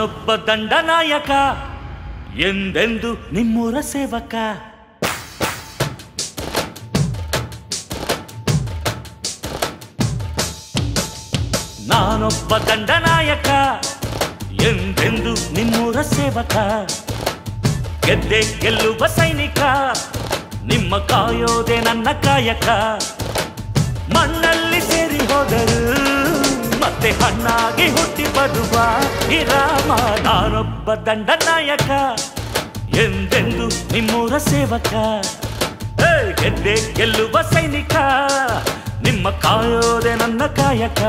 ನಾನೊಬ್ಬ ದಂಡನಾಯಕ ಎಂದೆಂದು ನಿಮ್ಮೂರ ಸೇವಕ. ನಾನೊಬ್ಬ ದಂಡನಾಯಕ ಎಂದೆಂದು ನಿಮ್ಮೂರ ಸೇವಕ. ಗೆದ್ದೆ ಗೆಲ್ಲುವ ಸೈನಿಕ, ನಿಮ್ಮ ಕಾಯೋದೆ ನನ್ನ ಕಾಯಕ. ಮಣ್ಣಲ್ಲಿ ಸೇರಿ ಹೋದರು ಮತ್ತೆ ಹಣ್ಣಾಗಿ ಹುಟ್ಟಿ ಬರುವ ರಾಮ. ನಾನೊಬ್ಬ ದಂಡನಾಯಕ ಎಂದೆಂದು ನಿಮ್ಮೂರ ಸೇವಕ. ಗೆದ್ದೆ ಗೆಲ್ಲುವ ಸೈನಿಕ, ನಿಮ್ಮ ಕಾಯೋದೆ ನನ್ನ ಕಾಯಕ.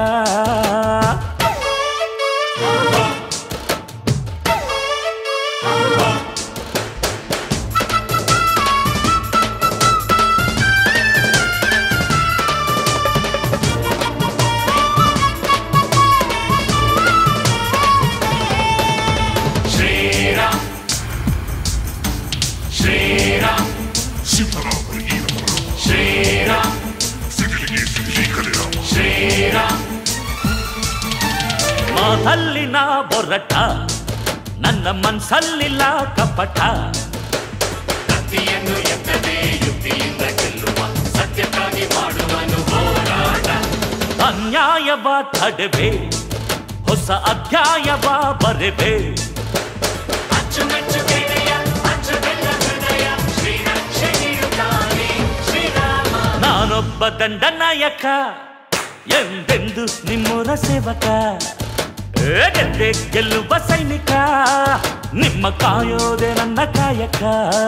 ಮಾತಲ್ಲಿನ ಬೊರಟ, ನನ್ನ ಮನಸ್ಸಲ್ಲಿಲ್ಲ ಕಪಟ. ಕತ್ತಿಯನ್ನು ಎತ್ತದೆ ಯುಕ್ತಿಯಿಂದ ಗೆಲ್ಲುವ, ಸತ್ಯಕ್ಕಾಗಿ ಮಾಡುವನು ಹೋರಾಟ. ಅನ್ಯಾಯವ ತಡೆವೆ, ಹೊಸ ಅಧ್ಯಾಯವ ಬರೆವೆ. ಅಚ್ಚುಮೆಚ್ಚು ಗೆಳೆಯ, ಅಚ್ಚುಬೆಲ್ಲ ಹೃದಯ, ಶ್ರೀರಕ್ಷೆ ನೀಡುತ್ತಾನೆ ಶ್ರೀರಾಮ. ನಾನೊಬ್ಬ ದಂಡನಾಯಕ ಎಂದೆಂದು ನಿಮ್ಮೂರ ಸೇವಕ. ಗೆದ್ದೆ ಗೆಲ್ಲುವ ಸೈನಿಕ, ನಿಮ್ಮ ಕಾಯೋದೆ ನನ್ನ ಕಾಯಕ.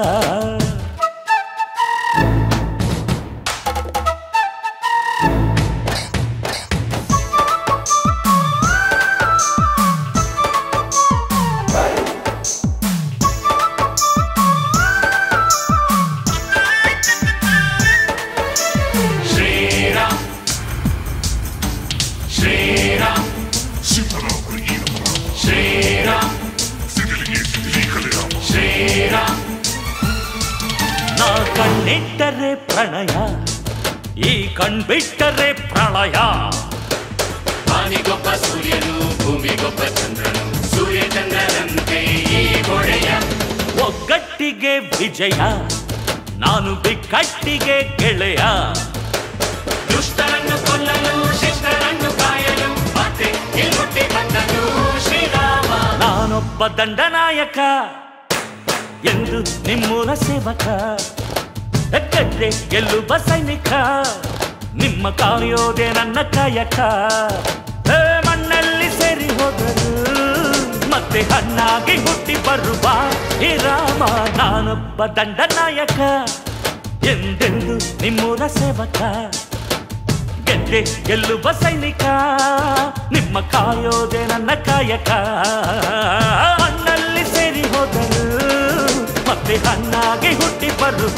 ನಾ ಕಣ್ಣಿಟ್ಟರೆ ಪ್ರಣಯ, ಈ ಕಣ್ಬಿಟ್ಟರೆ ಪ್ರಳಯ. ವಾನಿಗೊಬ್ಬ ಸೂರ್ಯನು, ಭೂಮಿಗೊಬ್ಬ ಚಂದ್ರನು, ಸೂರ್ಯ ಚಂದ್ರರಂತೆ ಈ ಗೋಡೆಯ. ಒಗ್ಗಟ್ಟಿಗೆ ವಿಜಯ, ನಾನು ಬಿಕ್ಕಟ್ಟಿಗೆ ಗೆಳೆಯ. ದುಷ್ಟರನ್ನು ಕೊಲ್ಲಲು, ಶಿಷ್ಟರನ್ನು ಕಾಯಲು, ಮತ್ತೆ ಗೆಲ್ಲುಟ್ಟಿ ಬಂದನು ಶ್ರೀರಾಮ. ನಾನೊಬ್ಬ ದಂಡನಾಯಕ ಎಂದು ನಿಮ್ಮೂರ ಸೇವಕ. ಗೆದ್ದೆ ಗೆಲ್ಲುವ ಸೈನಿಕ, ನಿಮ್ಮ ಕಾಯೋದೆ ನನ್ನ ಕಾಯಕ. ಮಣ್ಣಲ್ಲಿ ಸೇರಿ ಹೋದರು ಮತ್ತೆ ಹಣ್ಣಾಗಿ ಹುಟ್ಟಿ ಬರುವ ರಾಮ. ನಾನೊಬ್ಬ ದಂಡನಾಯಕ ಎಂದೆಂದು ನಿಮ್ಮೂರ ಸೇವಕ. ಗೆದ್ದೆ ಗೆಲ್ಲುವ ಸೈನಿಕ, ನಿಮ್ಮ ಕಾಯೋದೆ ನನ್ನ ಕಾಯಕ. ಮಣ್ಣಲ್ಲಿ ಸೇರಿ ಹೋದರು ಮತ್ತೆ ಹಣ್ಣಾಗಿ ಹುಟ್ಟಿ ಬರುವ.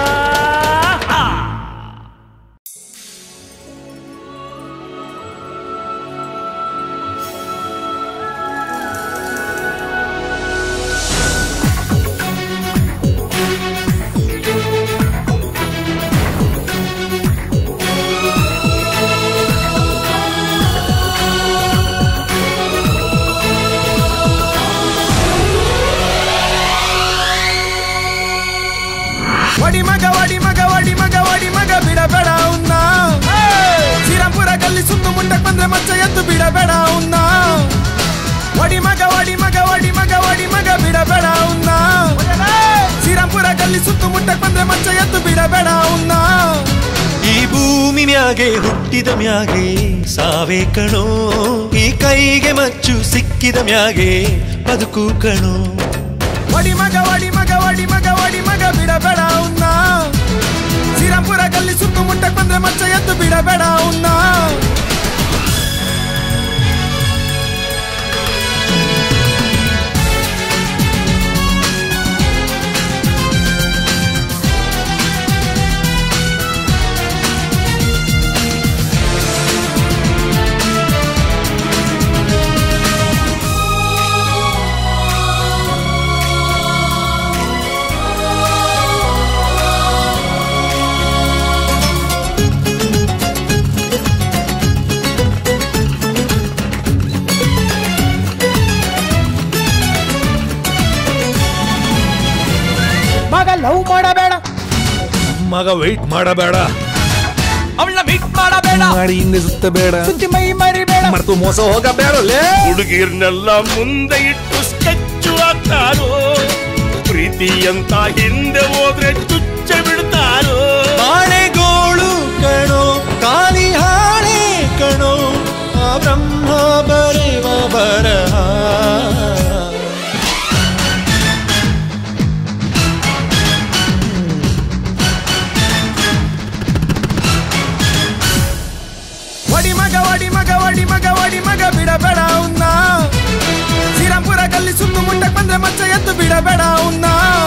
ವಡಿ ಮಗ ಬಿಡಬೇಡ ಉನ್ನ. ಶ್ರೀರಾಂಪುರ ಗಲ್ಲಿ ಸುತ್ತು ಮುಂಡಕ್ ಬಂದ್ರೆ ಮಚ್ಚ ಎದ್ದು ಬಿಡಬೇಡ ಉನ್ನ. ವಡಿ ಮಗ ಬಿಡಬೇಡ ಉನ್ನ. ಶ್ರೀರಾಂಪುರ ಗಲ್ಲಿ ಸುತ್ತು ಮುಂಡಕ್ ಬಂದ್ರೆ ಮಚ್ಚ ಎದ್ದು ಬಿಡಬೇಡ ಉನ್ನ. ಈ ಭೂಮಿ ಮ್ಯಾಗೆ ಹುಟ್ಟಿದ ಮ್ಯಾಗೆ ಸಾವೇ ಕಣೋ, ಈ ಕೈಗೆ ಮಚ್ಚು ಸಿಕ್ಕಿದ ಮ್ಯಾಗೆ ಬದುಕು ಕಣೋ. ವಡಿ ಮಗ ಬಿಡಬೇಡ ಉನ್ನ. ಶ್ರೀರಾಂಪುರ ಗಲ್ಲಿ ಸುತ್ತು ಮುಂಡಕ್ ಬಂದ್ರೆ ಮಚ್ಚ ಎದ್ದು ಬಿಡಬೇಡ ಉನ್ನ. ಮಗ ಲವ್ ಮಾಡಬೇಡ, ಮಗ ವೆಯ್ಟ್ ಮಾಡಬೇಡ, ಅವಳ ಮೀಟ್ ಮಾಡಬೇಡ, ಮಾಡಿ ಇನ್ನಿಸುತ್ತ ಬೇಡ, ಸುದ್ದಿ ಮೈ ಮರಿಬೇಡ, ಮರೆತು ಮೋಸ ಹೋಗಬೇಡ. ಹುಡುಗಿರ್ನೆಲ್ಲ ಮುಂದೆ ಇಟ್ಟು ಸ್ಕೆಚ್ಚು ಹಾಕ್ತಾರೋ, ಪ್ರೀತಿ ಅಂತ ಹಿಂದೆ ಹೋದ್ರೆ ಚುಚ್ಚ ಬಿಡ್ತಾರೋ. ಆಣೆಗೋಳು ಕಣೋ ಕಾಲಿ ಹಾಳೆ ಕಣೋ ಆ ಬ್ರಹ್ಮ ಬರೆವ ಬರಹ. ವಡಿ ಮಗ ವಡಿ ಮಗ ವಡಿ ಮಗ ವಡಿ ಮಗ ಬಿಡಬೇಡ ಅವನ್ನ, ಶ್ರೀರಾಮ್ಪುರ ಗಲ್ಲಿ ಸುತ್ತು ಮುಂಡಕ್ ಬಂದ್ರೆ ಮಚ್ಚ ಎದ್ದು ಬಿಡಬೇಡ ಅವನ್ನ.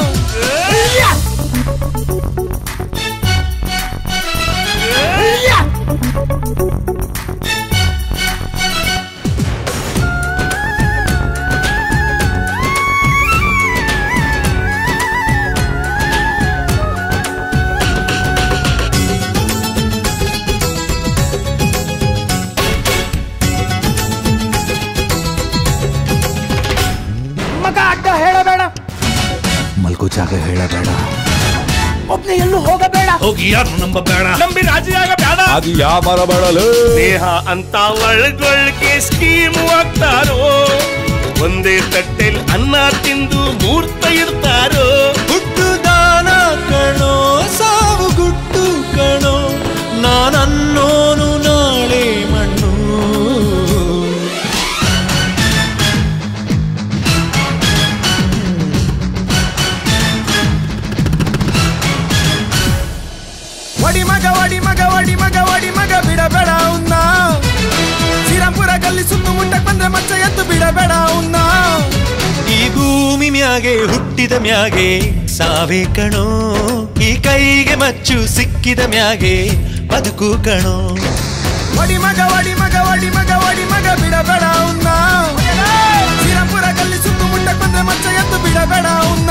ಮಗ ಅಡ್ಡ ಹೇಳಬೇಡ, ಮಲ್ಕೋ ಜಾಗ ಹೇಳಬೇಡ, ಒಬ್ನೇ ಎಲ್ಲೂ ಹೋಗಬೇಡ, ಹೋಗಿ ಯಾರು ನಂಬಬೇಡ, ನಂಬಿ ರಾಜಿಯಾಗಬೇಡ. ಅದು ಯಾವ ಮರಬೇಡಲು. ಸ್ನೇಹ ಅಂತ ಒಳಗೊಳಗೆ ಸ್ಕೀಮ್ ಹಾಕ್ತಾರೋ, ಒಂದೇ ತಟ್ಟೆಲ್ ಅನ್ನ ತಿಂದು ಮೂರ್ತ ಇರ್ತಾರೋ. ಹುಟ್ಟು ದಾನ ಕಣೋ ಸಾವು ಗುಟ್ಟು ಕಣೋ ನಾನನ್ನೋನು ನಾಳೆ ಮಣ್ಣು. ವಡಿ ಮಗ ವಡಿ ಮಗ ವಡಿ ಮಗ ವಡಿ ಮಗ ಬಿಡಬೇಡ ಅವನ್ನ, ಶ್ರೀರಾಮ್ಪುರ ಗಲ್ಲಿ ಸುತ್ತು ಮುಂಡಕ್ ಬಂದ್ರೆ ಮಚ್ಚ ಎದ್ದು ಬಿಡಬೇಡ ಅವನ್ನ. ಈ ಭೂಮಿ ಮ್ಯಾಗೆ ಹುಟ್ಟಿದ ಮ್ಯಾಗೆ ಸಾವೇ ಕಣೋ, ಈ ಕೈಗೆ ಮಚ್ಚು ಸಿಕ್ಕಿದ ಮ್ಯಾಗೆ ಬದುಕು ಕಣೋ. ವಡಿ ಮಗ ವಡಿ ಮಗ ವಡಿ ಮಗ ವಡಿ ಮಗ ಬಿಡಬೇಡ ಅವನ್ನ, ಶ್ರೀರಾಮ್ಪುರ ಗಲ್ಲಿ ಸುತ್ತು ಮುಂಡಕ್ ಬಂದ್ರೆ ಮಚ್ಚ ಎದ್ದು ಬಿಡಬೇಡ ಅವನ್ನ.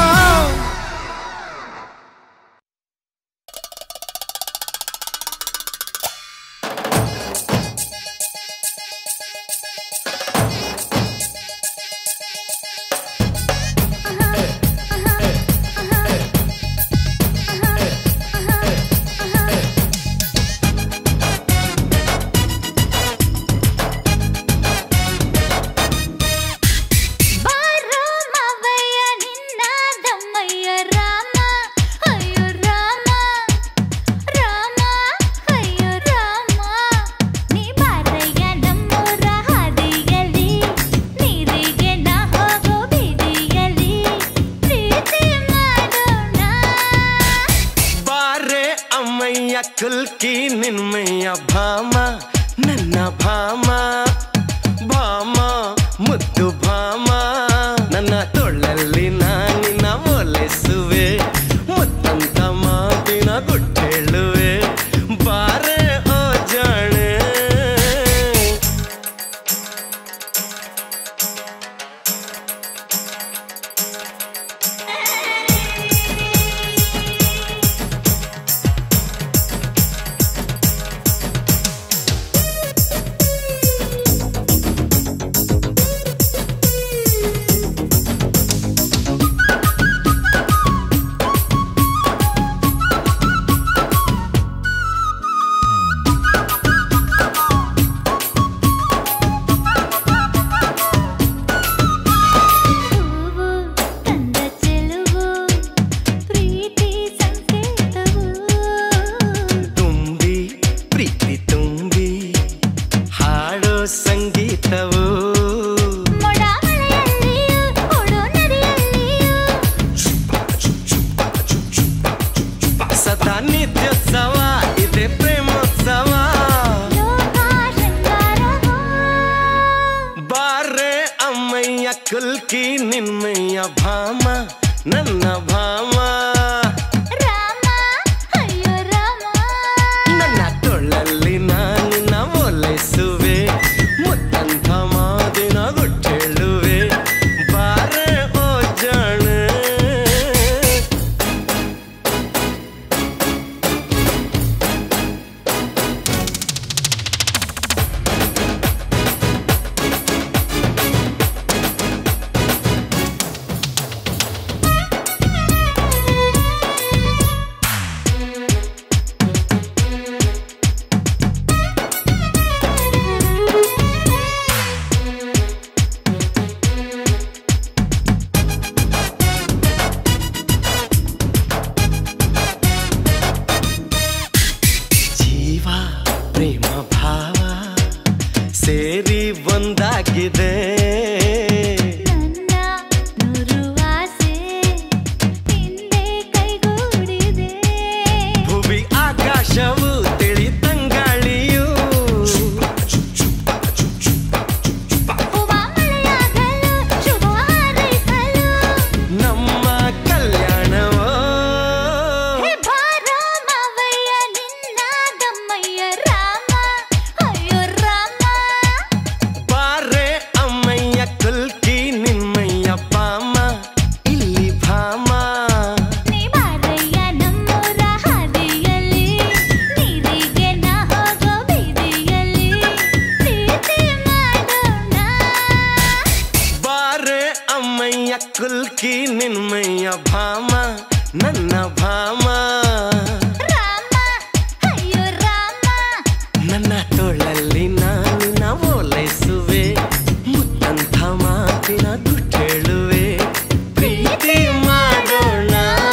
ಕುಲ್ಕಿ ನಿನ್ಮಯ್ಯ ಭಾಮ ನನ್ನ ಭಾಮ, ಭಾಮ ಮುದ್ದು ಭಾಮ, ನನ್ನ ತೊಳ್ಳಲ್ಲಿ ನಾನಿನ ಒಲೆಸುವೆ, ಮುತ್ತಂತ ಮಾತಿನ ಗುಟ್ಟೇಳುವೆ, ಬಾರೆ ಓ ಜಾಣೆ. ಕುಲ್ಕಿ ನಿನ್ಮಯ್ಯ ಭಾಮ ನನ್ನ ಭಾಮ, ನನ್ನ ತೊಳ್ಳಲ್ಲಿ ನಾನಿನ ಒಲೆಸುವೆ, ಮುತ್ತಂತ ಮಾದಿನ ಗುಟ್ಟೇಳುವೆ, ಬಾರೆ ಓ ಜಾಣೆ. ಭಾಮ ಅಯ್ಯೋ ರಾಮ ನನ್ನ ತೋಳಲ್ಲಿ ನಾನು ಓಲೈಸುವೆ ಮುತ್ತಂಥ ಮಾತಿನ ಗುಟ್ಟೇಳುವೆ ಪ್ರೀತಿ ಮಾಡೋಣ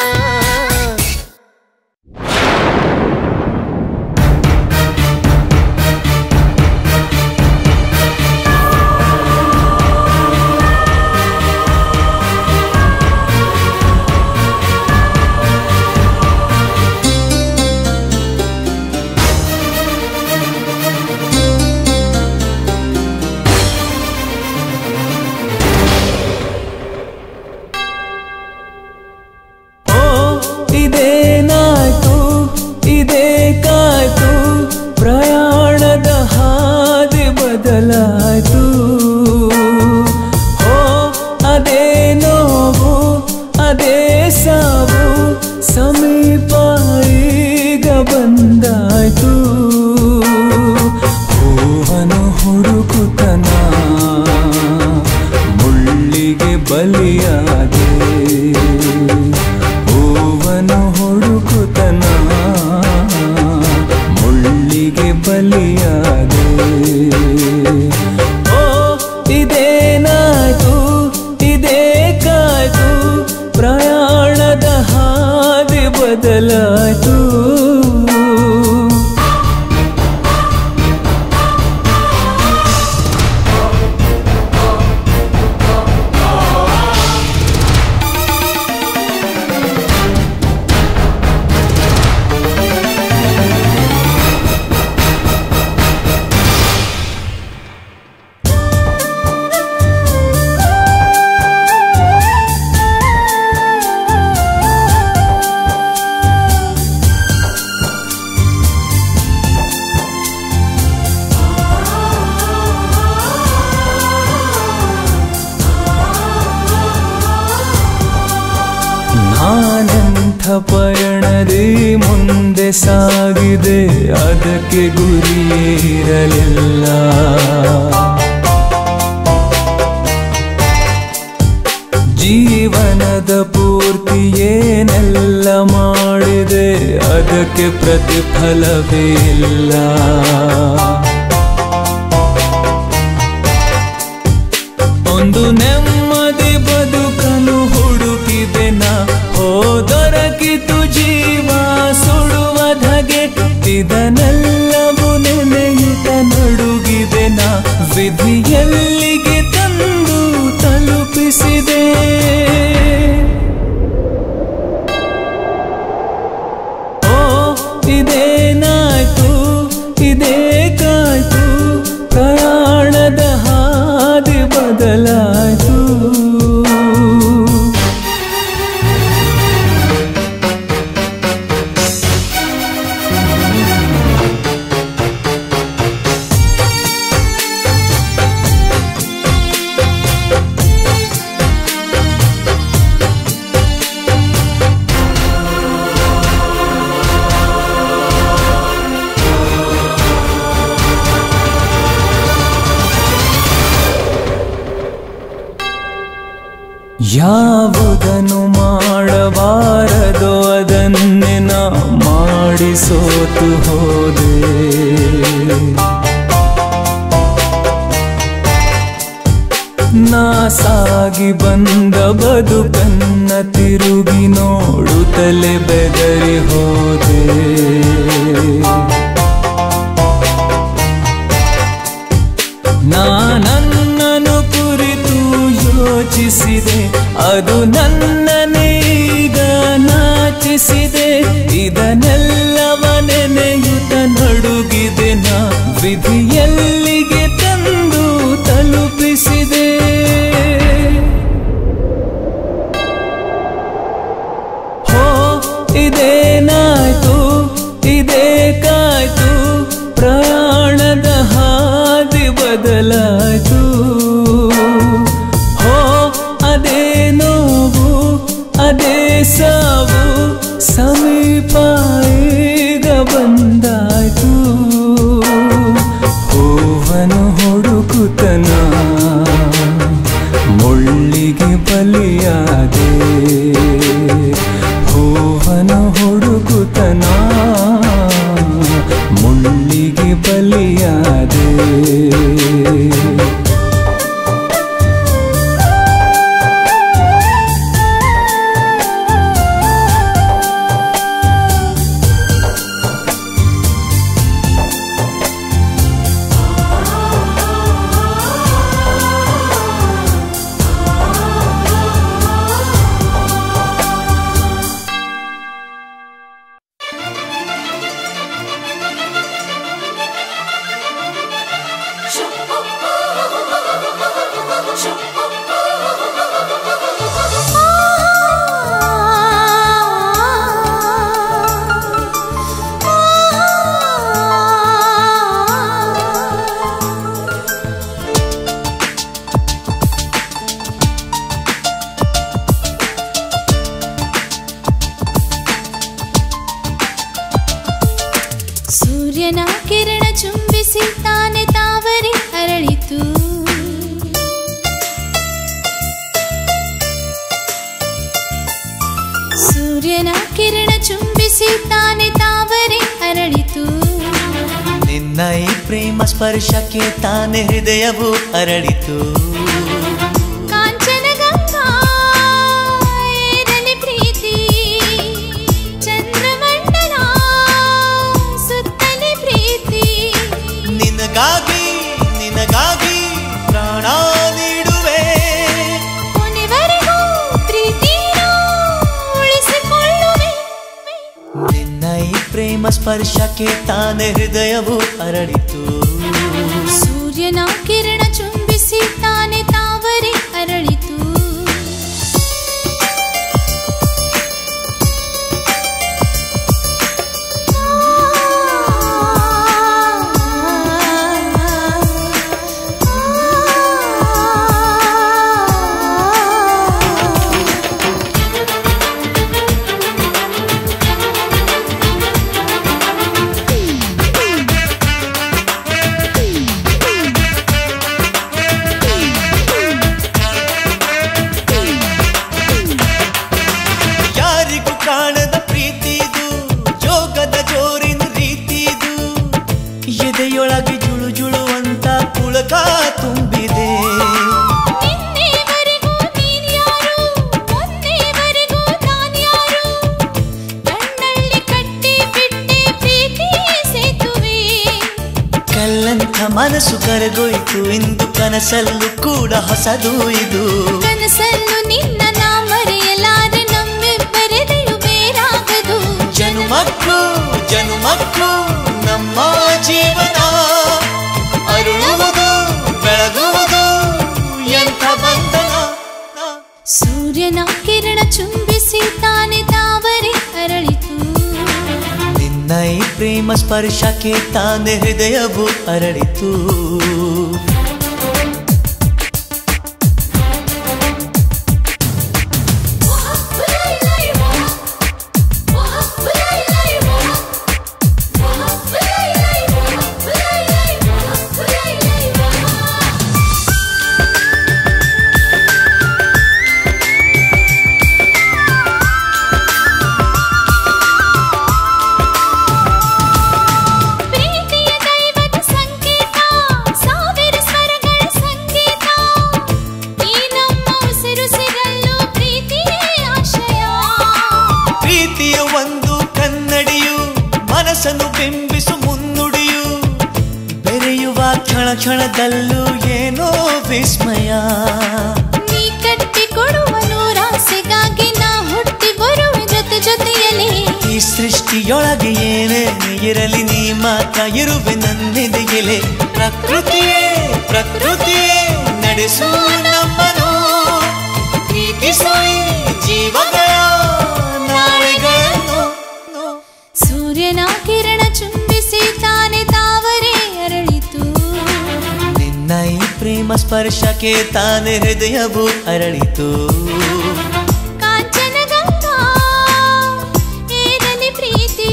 ಇದೇನಾಯ್ತು ಇದೇಕಾಯ್ತು ಪ್ರಯಾಣದ ಹಾದಿ ಬದಲಾಯ್ತು ಹೋ ಅದೇ ನೋವು ಅದೇ ಸಾವು ಸಮೀಪ ಈಗ ಬಂದಾಯ್ತು ಹೂವನು ಹುಡುಕುತನ ಮುಳ್ಳಿಗೆ ಬಲಿಯಾದೆ ಹೂವನು ಹುಡುಕುತನ ಮುಳ್ಳಿಗೆ ಬಲಿಯಾದೆ ಓ ಇದೇನಾಯ್ತು ಇದೇಕಾಯ್ತು ಪ್ರಯಾಣದ ಹಾದಿ ಬದಲಾಯ್ತು ನಾನೆಂಥ ಪಯಣದಿ ಮುಂದೆ ಸಾಗಿದೆ ಅದಕ್ಕೆ ಗುರಿಯಿರಲಿಲ್ಲ ಜೀವನದ ಪೂರ್ತಿ ಏನೆಲ್ಲ ಮಾಡಿದೆ ಅದಕ್ಕೆ ಪ್ರತಿಫಲವೇ ಇಲ್ಲ ಒಂದು ನೆಮ್ಮದಿ ಬದುಕಲು ಹುಡುಕಿದೆ ನಾ ದೊರಕಿತು ಜೀವ ಸುಡುವ ಧಗೆ ಇದನ್ನೆಲ್ಲವೂ ನೆನೆಯುತ್ತ ನಡುಗಿದೆ ನಾ ವಿಧಿಯಲ್ಲಿಗೆ ತಂದು ತಲುಪಿಸಿದೆ ಓ ಇದೇನಾಯ್ತು ಇದೇಕಾಯ್ತು ಪ್ರಯಾಣದ ಹಾದಿ ಬದಲಾಯ್ತು ಯಾವುದನ್ನು ಮಾಡಬಾರದೋ ಅದನ್ನೇ ನಾ ಮಾಡಿ ಸೋತು ಹೋದೆ ನಾ ಸಾಗಿ ಬಂದ ಬದುಕನ್ನ ತಿರುಗಿ ನೋಡುತ್ತಲೇ ಬೆದರಿ ಹೋದೆ ನನ್ನನ್ನು ಕುರಿತು ಯೋಚಿಸಿದೆ ಅದು ನನ್ನನ್ನೀಗ ನಾಚಿಸಿದೆ ಇದನ್ನೆಲ್ಲವ ನೆನೆಯುತ್ತ ನಡುಗಿದೆ ನಾ ವಿಧಿಯಲ್ಲಿಗೆ ತಂದು ತಲುಪಿಸಿದೆ ಹೋ ಇದೇನಾಯ್ತು ಇದೇಕಾಯ್ತು ಪ್ರಯಾಣದ ಹಾದಿ ಬದಲಾಯ್ತು ಹೋ ಅದೇ ನೋವು ಅದೇ ಸಾವು ಸಮೀಪ ಈಗ ಬಂದಾಯ್ತು ಹೂವನು ಹುಡುಕುತನ ಮುಳ್ಳಿಗೆ ಬಲಿಯಾದೆ ಹೂವನು ಸೂರ್ಯನ ಕಿರಣ ಚುಂಬಿಸಿ ತಾನೆ ತಾವರೆ ಅರಳಿತು. ಸೂರ್ಯನ ಕಿರಣ ಚುಂಬಿಸಿ ತಾನೆ ತಾವರೆ ಅರಳಿತು. ನಿನ್ನ ಈ ಪ್ರೇಮ ಸ್ಪರ್ಶಕ್ಕೆ ತಾನೆ ಹೃದಯವು ಅರಳಿತು. ಕಾಂಚನ ಗಂಗಾ ಏರಲಿ ಪ್ರೀತಿ, ಚಂದ್ರಮಂಡಲ ಸುತ್ತಲಿ ಪ್ರೀತಿ. ನಿನಗಾಗಿ ನಿನಗಾಗಿ ಪ್ರಾಣ ನೀಡುವೆ. ಕೊನೆವರೆಗೂ ಪ್ರೀತಿನ ಉಳಿಸಿಕೊಳ್ಳುವೆ. ನಿನ್ನ ಈ ಪ್ರೇಮ ಸ್ಪರ್ಶಕ್ಕೆ ತಾನೆ ಹೃದಯವು ಅರಳಿತು. ಸೂರ್ಯನ ಕಿರಣ ಚುಂಬಿಸಿ ತಾನೆ ತಾವರೆ ಅರಳಿತು. ಯಾರಿಗೂ ಕಾಣದ ಪ್ರೀತಿದು, ಯೋಗದ ಜೋರಿನ ರೀತಿದು. ಎದೆಯೊಳಗೆ ಜುಳು ಜುಳುವಂತ ಪುಳಕ ತುಂಬಿದೆ. ನಿನ್ನೆವರೆಗೂ ನೀನ್ಯಾರು, ಮೊನ್ನೆವರೆಗೂ ನಾನ್ಯಾರು. ಕಣ್ಣಲ್ಲಿ ಕಟ್ಟಿ ಬಿಟ್ಟೆ ಪ್ರೀತಿ ಸೇತುವೆ. ಕಲ್ಲಂಥ ಮನಸ್ಸು ಕರಗೋಯ್ತು ಇಂದು, ಕನಸಲ್ಲೂ ಕೂಡ ಹೊಸದು ಇದು. ಕನಸಲ್ಲೂ ನಿನ್ನ ನಾ ಮರೆಯಲಾರೆ, ನಮ್ಮಿಬ್ಬರೆದೆಯು ಬೇರಾಗದು. ಜನುಮಕ್ಕೂ ಜನುಮಕ್ಕೂ ನಮ್ಮ ಜೀವನ ಅರುಳುವುದು ಬೆಳಗುವುದು ಎಂಥ ಬಂಧನ. ಸೂರ್ಯನ ಕಿರಣ ಚುಂಬಿಸಿ ತಾನೆ ತಾವರೆ ಅರಳಿತು. ನಿನ್ನ ಈ ಪ್ರೇಮ ಸ್ಪರ್ಶಕ್ಕೆ ತಾನೆ ಹೃದಯವು ಅರಳಿತು. ಪ್ರೀತಿಯ ದೈವದ ಸಂಕೇತ, ಸಾವಿರ ಸ್ವರಗಳ ಸಂಗೀತ. ಈ ನಮ್ಮ ಉಸಿರುಸಿರಲ್ಲೂ ಪ್ರೀತಿಯೇ ಆಶಯ. ಪ್ರೀತಿಯ ಒಂದು ಕನ್ನಡಿಯು, ಮನಸ್ಸನ್ನು ಬಿಂಬಿಸು ಮುನ್ನುಡಿಯು. ಬೆರೆಯುವ ಕ್ಷಣ ಕ್ಷಣದಲ್ಲೂ ಏನೋ ವಿಸ್ಮಯ. ನೀ ಕಟ್ಟಿ ಕೊಡುವ ನೂರಾಸೆಗಾಗಿ ನಾ ಹುಟ್ಟಿ ಬರುವೆ ಜೊತೆ ಜೊತೆಯಲ್ಲಿ. ಈ ಸೃಷ್ಟಿಯೊಳಗೆ ಏನೇ ಇರಲಿ ನೀ ಮಾತ್ರ ಇರುವೆ ನನ್ನೆದೆಯಲೆ. ಪ್ರಕೃತಿಯೇ ಪ್ರಕೃತಿಯೇ ನಡೆಸು ನಮ್ಮನು, ಪ್ರೀತಿಸು ಈ ಜೀವಗಳ ನಾಳೆಗಳನ್ನು. ಸೂರ್ಯನ ಕಿರಣ ಚುಂಬಿಸಿ ತಾನೆ ತಾವರೆ ಅರಳಿತು. ನಿನ್ನ ಈ ಪ್ರೇಮ ಸ್ಪರ್ಶಕ್ಕೆ ತಾನೆ ಹೃದಯವು ಅರಳಿತು. ಕಾಂಚನ ಗಂಗಾ ಏರಲಿ ಪ್ರೀತಿ,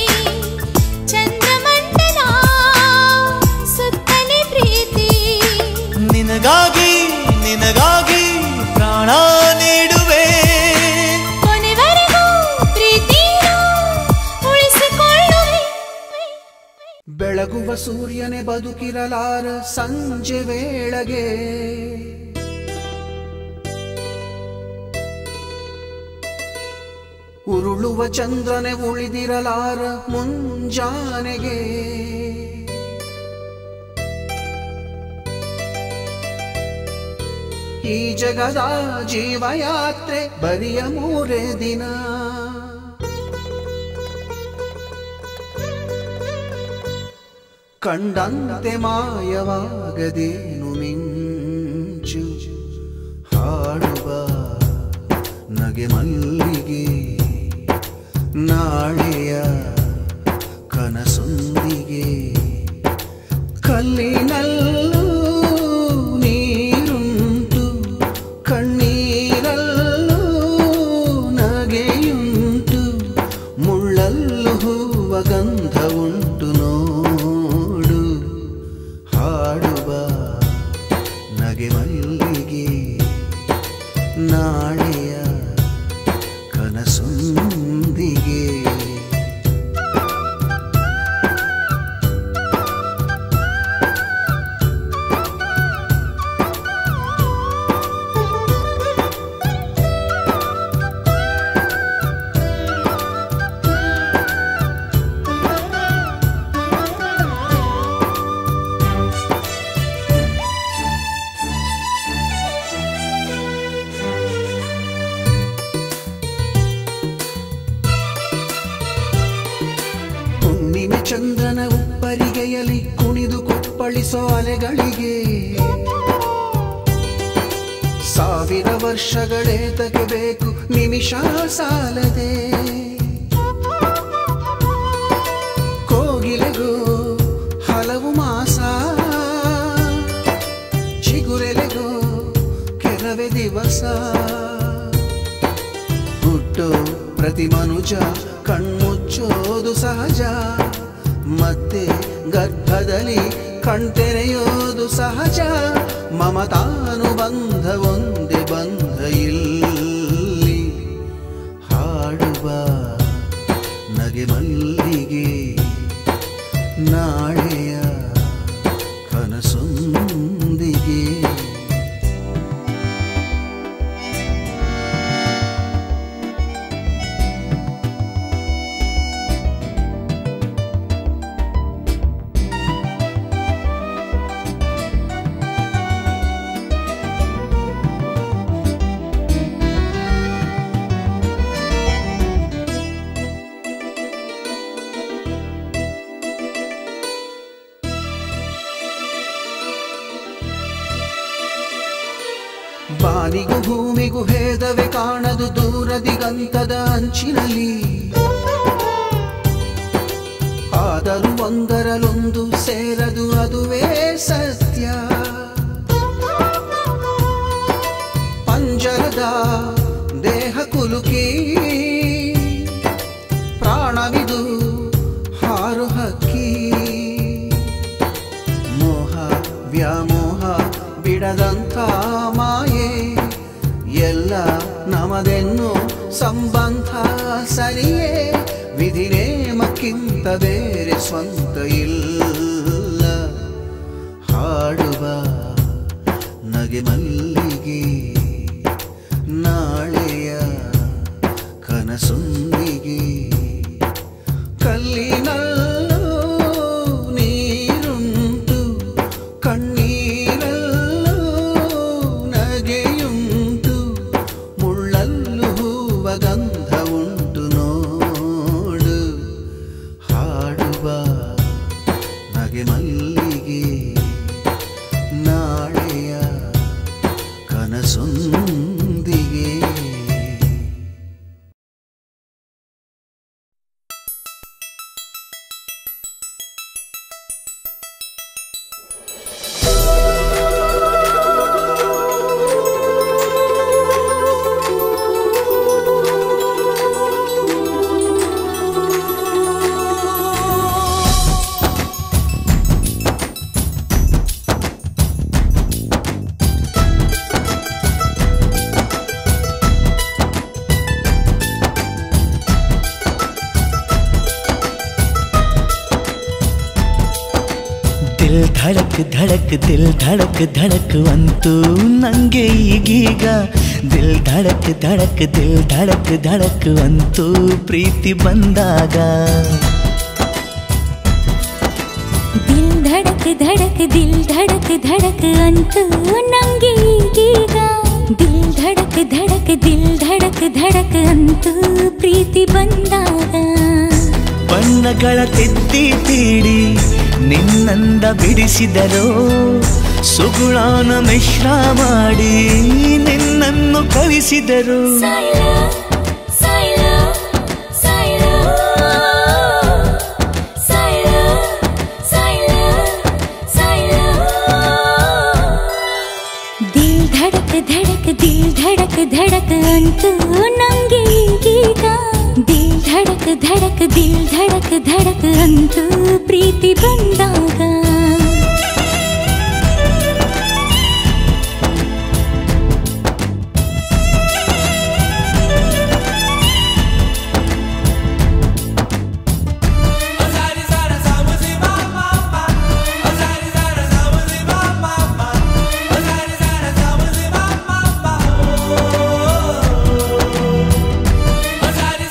ಚಂದ್ರಮಂಡಲ ಸುತ್ತಲಿ ಪ್ರೀತಿ. ನಿನಗಾಗಿ ನಿನಗಾಗಿ ಪ್ರಾಣ ನೀಡುವೆ. ಕೊನೆವರೆಗೂ ಪ್ರೀತಿನ ಉಳಿಸಿಕೊಳ್ಳುವೆ. ಬೆಳಗುವ ಸೂರ್ಯನೇ ಬದುಕಿರಲಾರ ಸಂಜೆ ವೇಳೆಗೆ. ಉರುಳುವ ಚಂದ್ರನೆ ಉಳಿದಿರಲಾರ ಮುಂಜಾನೆಗೆ. ಈ ಜಗದ ಜೀವಯಾತ್ರೆ ಬರಿಯ 3 ದಿನ. ಕಂಡಂತೆ ಮಾಯವಾಗದೇನು ಮಿಂಚು, ಹಾಡುವ ನಗೆ ಮಲ್ಲಿಗೆ. ನಾಳೆಯ ಕನಸೊಂದಿಗೆ ಕಲ್ಲಿನಲ್ಲೂ ನೀರುಂಟು, ಕಣ್ಣೀರಲ್ಲೂ ನಗೆಯುಂಟು, ಮುಳ್ಳಲ್ಲೂ ಹೂವ ಗಂಧ ಉಂಟು ನೋಡಿ. ಹುಣ್ಣಿಮೆ ಚಂದ್ರನ ಉಪ್ಪರಿಗೆಯಲಿ ಕುಣಿದು ಕುಪ್ಪಳಿಸೋ ಅಲೆಗಳಿಗೆ ಸಾವಿರ ವರ್ಷಗಳೇತಕ್ಕೆ ಬೇಕು ನಿಮಿಷ ಸಾಲದೆ ಕೋಗಿಲೆಗೂ ಹಲವು ಮಾಸ ಚಿಗುರೆಲೆಗೂ ಕೆಲವೇ ದಿವಸ ಹುಟ್ಟೋ ಪ್ರತಿ ಮನುಜ ಕಣ್ಮುಚ್ಚೋದು ಸಹಜ ಮತ್ತೆ ಗರ್ಭದಲ್ಲಿ ಕಣ್ತೆರೆಯೋದು ಸಹಜ ಮಮತಾನುಬಂಧ ಒಂದೇ ಬಂಧ ಇಲ್ಲಿ ಹಾಡುವ ನಗೆ ಮಲ್ಲಿಗೆ ನಾಳೆಯ ಕನಸೊಂದಿಗೆ ಬಾನಿಗೂ ಭೂಮಿಗೂ ಭೇದವೇ ಕಾಣದು ದೂರ ದಿಗಂತದ ಅಂಚಿನಲ್ಲಿ ಆದರೂ ಒಂದರಲ್ಲೊಂದು ಸೇರದು ಅದುವೇ ಸತ್ಯ ಪಂಜರದ ದೇಹ ಕುಲುಕಿ ಪ್ರಾಣವಿದು ಹಾರು ಹಕ್ಕಿ ಮೋಹ ವ್ಯಾಮೋಹ ಬಿಡದಂಥ ಮಾಯೆ ಎಲ್ಲ ನಮದೆನ್ನು ಸಂಬಂಧ ಸರಿಯೇ ವಿಧಿ ನೇಮಕ್ಕಿಂತ ಬೇರೆ ಸ್ವಂತ ಇಲ್ಲ ಹಾಡುವ ನಗೆ ಮಲ್ಲಿಗೆ ನಾಳೆಯ ಕನಸೊಂದಿಗೆ ಕಲ್ಲಿನಲ್ಲೂ ನೀರುಂಟು ಕಣ್ಣೀರಲ್ಲೂ ನಗೆಯುಂಟು ಮುಳ್ಳಲ್ಲೂ ಹೂವ ಗಂಧ ಉಂಟು ನೋಡು ಹಾಡುವ ನಗೆ ಮಲ್ಲಿಗೆ ನಾಳೆಯ ಕನಸೊಂದಿಗೆ ದಿಲ್ ಧಡಕ್ ಧಡಕ್ ಅಂತೂ ನಂಗೆ ಈಗೀಗ ದಿಲ್ ಧಡಕ್ ಧಡಕ್ ಅಂತೂ ಪ್ರೀತಿ ಬಂದಾಗ ದಿಲ್ ಧಡಕ್ ಧಡಕ್ ಅಂತೂ ನಂಗೆ ಈಗೀಗ ದಿಲ್ ಧಡಕ್ ಅಂತೂ ಪ್ರೀತಿ ಬಂದಾಗ ಬಣ್ಣಗಳ ತಿದ್ದಿ ತೀಡಿ ನಿನ್ನಂದ ಬಿಡಿಸಿದರೋ ಸುಗುಣಾನ ಮಿಶ್ರ ಮಾಡಿ ನಿನ್ನನ್ನು ಕವಿಸಿದರು ದಿಲ್ ಧಡಕ್ ಅಂತೂ ನಂಗೆ ಈಗೀಗ ದಿಲ್ ಧಡಕ್ ಅಂತೂ ಪ್ರೀತಿ ಬಂದಾಗ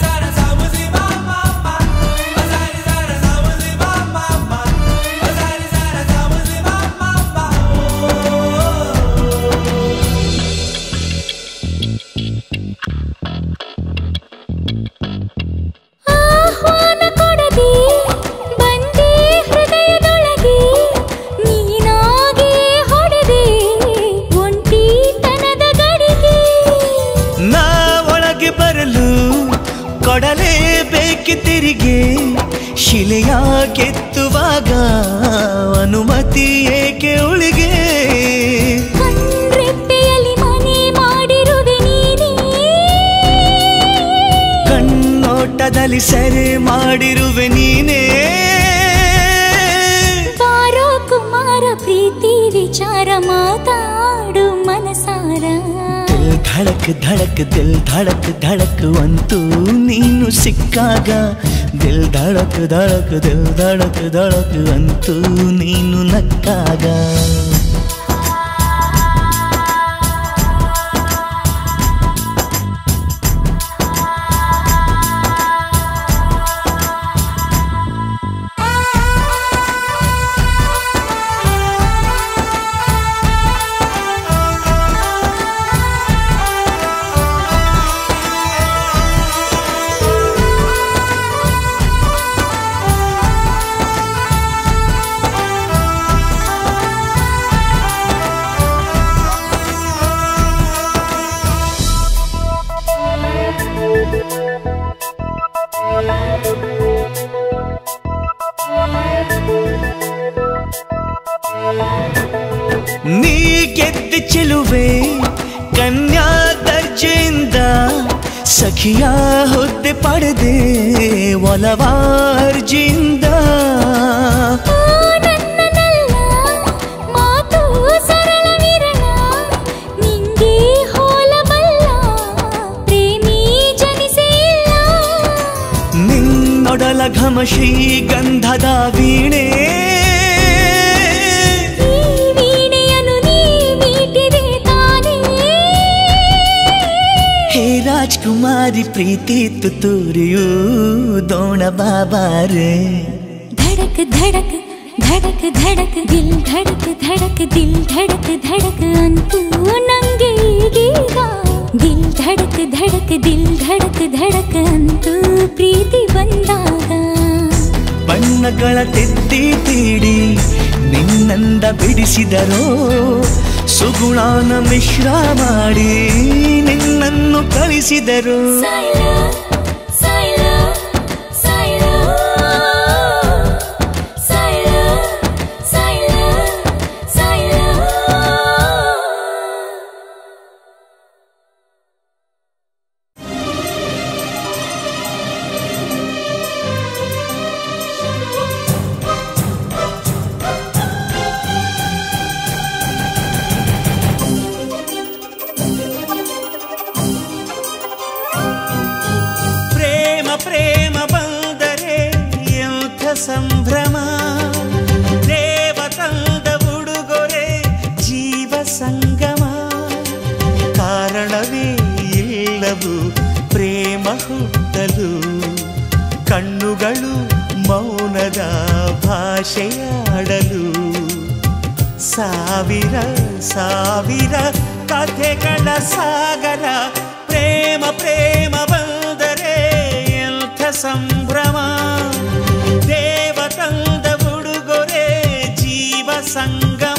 Azari ಉಸಿರಿಗೆ ಶಿಲೆಯ ಕೆತ್ತುವಾಗ ಅನುಮತಿ ಏಕೆ ಉಳಿಗೆ ಕಣ್ರೆಪ್ಪೆಯಲ್ಲಿ ಮನೆ ಮಾಡಿರುವೆ ನೀನೇ ಕಣ್ಣೋಟದಲ್ಲಿ ಸೆರೆ ಮಾಡಿರುವೆ ನೀನೇ ಬಾರೋ ಕುಮಾರ ಪ್ರೀತಿ ವಿಚಾರ ಮಾತಾಡು ಮನಸಾರ ಧಡಕ್ ಧಡಕ್ ದಿಲ್ ಧಡಕ್ ಧಡಕ್ ಅಂತೂ ನೀನು ಸಿಕ್ಕಾಗ ದಿಲ್ ಧಡಕ್ ಧಡಕ್ ದಿಲ್ ಧಡಕ್ ಧಡಕ್ ಅಂತೂ ನೀನು ನಕ್ಕಾಗ ನೀ ಗೆದ್ದ ಚೆಲುವೆ ಕನ್ಯಾ ದರ್ಜೆಯಿಂದ ಸಖಿಯ ಹುದ್ದೆ ಪಡೆದೆ ಒಲವಾರ್ಜಿಂದ ಮಾತು ಸರಳ ವಿರಳ ನಿಂಗೆ ಹೋಲಬಲ್ಲ ಪ್ರೇಮಿ ಜನಿಸಿಲ್ಲ ನಿನ್ನೊಡಲ ಘಮ ಶ್ರೀಗಂಧದ ವೀಣೆ ರಾಜ್ಕುಮಾರಿ ಪ್ರೀತಿ ತುತ್ತೂರಿಯೂ ದೋಣ ಬಾಬಾರೆ धड़क धड़क धड़क धड़क दिल धड़क धड़क दिल धड़क धड़क ಅಂತೂ ನಂಗೆ ಈಗೀಗ दिल धड़क धड़क दिल धड़क धड़क ಅಂತೂ ಪ್ರೀತಿ ಬಂದಾಗ ಬಣ್ಣಗಳ ತೆತ್ತಿ ತೀಡಿ ನಿನ್ನಂದ ಬಿಡಿಸಿದರೋ ಸುಗುಣಾನ ಮಿಶ್ರ ಮಾಡಿ ನಿನ್ನನ್ನು ಕಳಿಸಿದರು ಸಂಭ್ರಮ ದೇವತಂದ ಉಡುಗೊರೆ ಜೀವ ಸಂಗಮ ಕಾರಣವೇ ಇಲ್ಲವು ಪ್ರೇಮ ಹುಟ್ಟಲು ಕಣ್ಣುಗಳು ಮೌನದ ಭಾಷೆಯಾಡಲು ಸಾವಿರ ಸಾವಿರ ಕಥೆಗಳ ಸಾಗರ ಪ್ರೇಮ ಪ್ರೇಮ ಬಂದರೆ ಎಂಥ ಸಂಭ್ರಮ ದೇವತಂದ ಉಡುಗೊರೆ ಜೀವ ಸಂಗಮ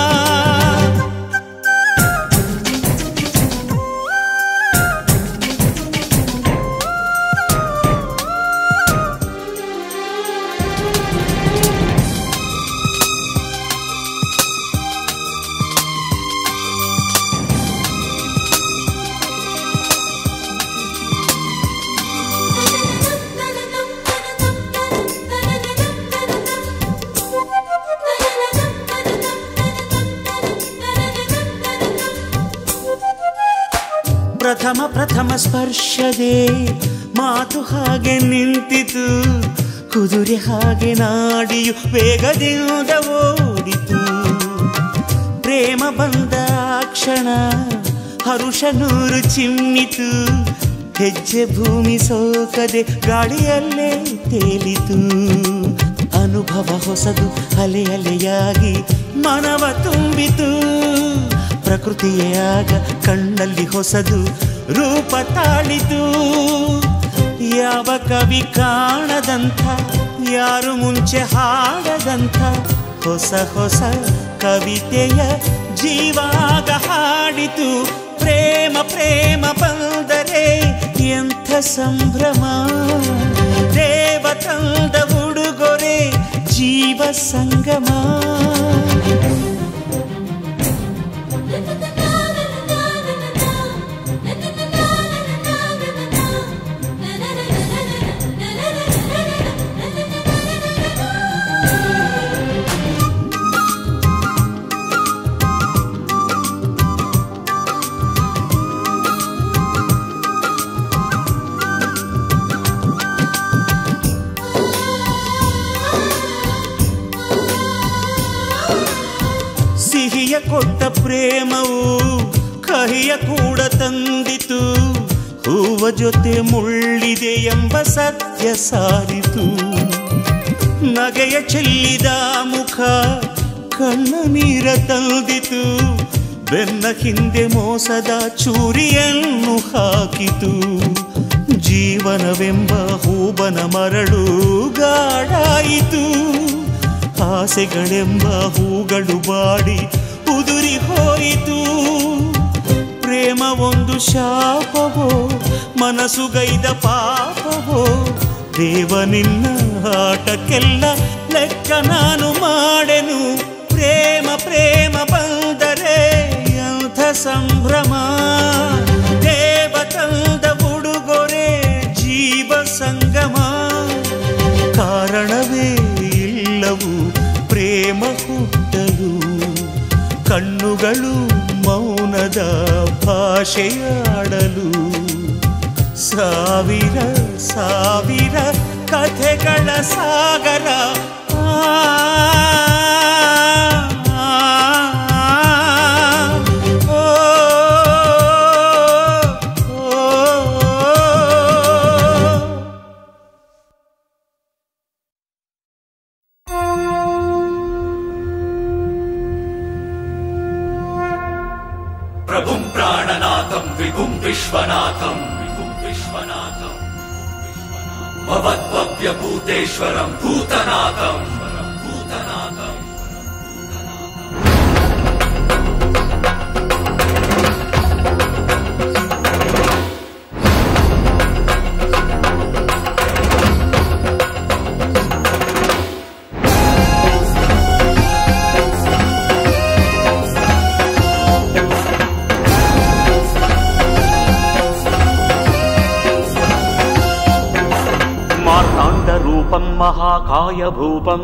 ಪ್ರಥಮ ಪ್ರಥಮ ಸ್ಪರ್ಶದೆ ಮಾತು ಹಾಗೆ ನಿಂತಿತು ಕುದುರೆ ಹಾಗೆ ನಾಡಿಯು ವೇಗದಿಂದ ಓಡಿತು ಪ್ರೇಮ ಬಂದ ಕ್ಷಣ ಹರುಷ ನೂರು ಚಿಮ್ಮಿತು ಹೆಜ್ಜೆ ಭೂಮಿ ಸೋಕದೆ ಗಾಳಿಯಲ್ಲೇ ತೇಲಿತು ಅನುಭವ ಹೊಸದು ಅಲೆ ಅಲೆಯಾಗಿ ಮನವ ತುಂಬಿತು ಪ್ರಕೃತಿಯೇ ಆಗ ಕಣ್ಣಲ್ಲಿ ಹೊಸದು ರೂಪ ತಾಳಿತು ಯಾವ ಕವಿ ಕಾಣದಂಥ ಯಾರು ಮುಂಚೆ ಹಾಡದಂಥ ಹೊಸ ಹೊಸ ಕವಿತೆಯ ಜೀವಾಗ ಹಾಡಿತು ಪ್ರೇಮ ಪ್ರೇಮ ಬಂದರೆ ಎಂಥ ಸಂಭ್ರಮ ದೇವ ಸಂಗಮ ಸಿಹಿಯ ಕೊಟ್ಟ ಪ್ರೇಮವು ಕಹಿಯ ಕೂಡ ತಂದಿತು ಹೂವ ಜೊತೆ ಮುಳ್ಳಿದೆ ಎಂಬ ಸತ್ಯ ಸಾರಿತು ನಗೆಯ ಚೆಲ್ಲಿದ ಮುಖ ಕಣ್ಣ ನೀರ ತಂದಿತು ಬೆನ್ನ ಹಿಂದೆ ಮೋಸದ ಚೂರಿಯನ್ನು ಹಾಕಿತು ಜೀವನವೆಂಬ ಹೂಬನ ಮರಳು ಗಾಢಾಯಿತು ಆಸೆಗಳೆಂಬ ಹೂಗಳು ಬಾಡಿ ಉದುರಿ ಹೋಯಿತು ಪ್ರೇಮ ಒಂದು ಶಾಪವೋ ಮನಸ್ಸುಗೈದ ಪಾಪವೋ ದೇವ ನಿನ್ನ ಆಟಕ್ಕೆಲ್ಲ ಲೆಕ್ಕ ನಾನು ಮಾಡೆನು ಪ್ರೇಮ ಪ್ರೇಮ ಬಂದರೆ ಎಂಥ ಸಂಭ್ರಮ ದೇವ ತಂದ ಉಡುಗೊರೆ ಜೀವ ಸಂಗಮ ಕಾರಣವೇ ಇಲ್ಲವು ಪ್ರೇಮ ಹುಟ್ಟಲು ಕಣ್ಣುಗಳು ಮೌನದ ಭಾಷೆಯಾಡಲು ಸಾವಿರ ಸಾವಿರ ಕಥೆಗಳ ಸಾಗರ प्रभुं प्राणनाथं विभुं विश्वनाथं भवद्भव्यभूतेश्वरं भूतनाथं महाकाय भूपं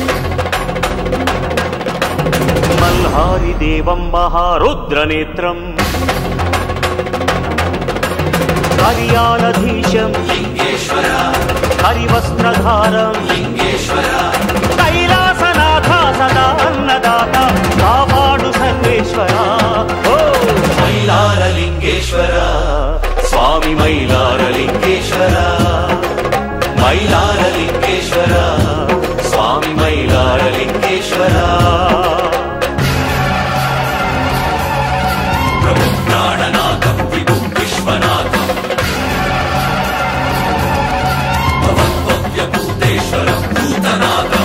मल्हारि देवं महारुद्रनेत्रं हरियालधीशं लिंगेश्वर हरिवस्त्रधारं लिंगेश्वर कैलासनाथा सदा अन्नदाता कापाडु सर्वेश्वर ओ मैलारलिंगेश्वर स्वामी मैलारलिंगेश्वर मैलारलिंगेश्वर स्वामी मैलारलिंगेश्वर प्रभुं प्राणनाथं विभुं विश्वनाथं भवद्भव्यभूतेश्वरं भूतनाथं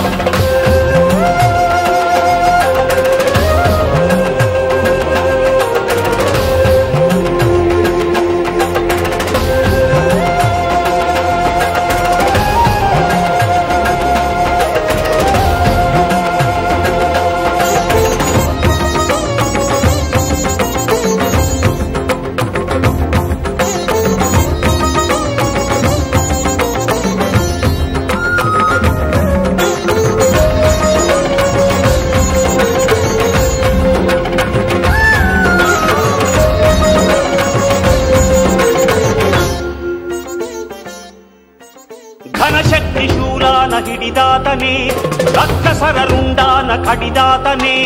ಘನಶಕ್ತಿ ಶೂಲಾನ ಹಿಡಿದಾತನೇ ರಕ್ಕಸರ ರುಂಡಾನ ಕಡಿದಾತನೇ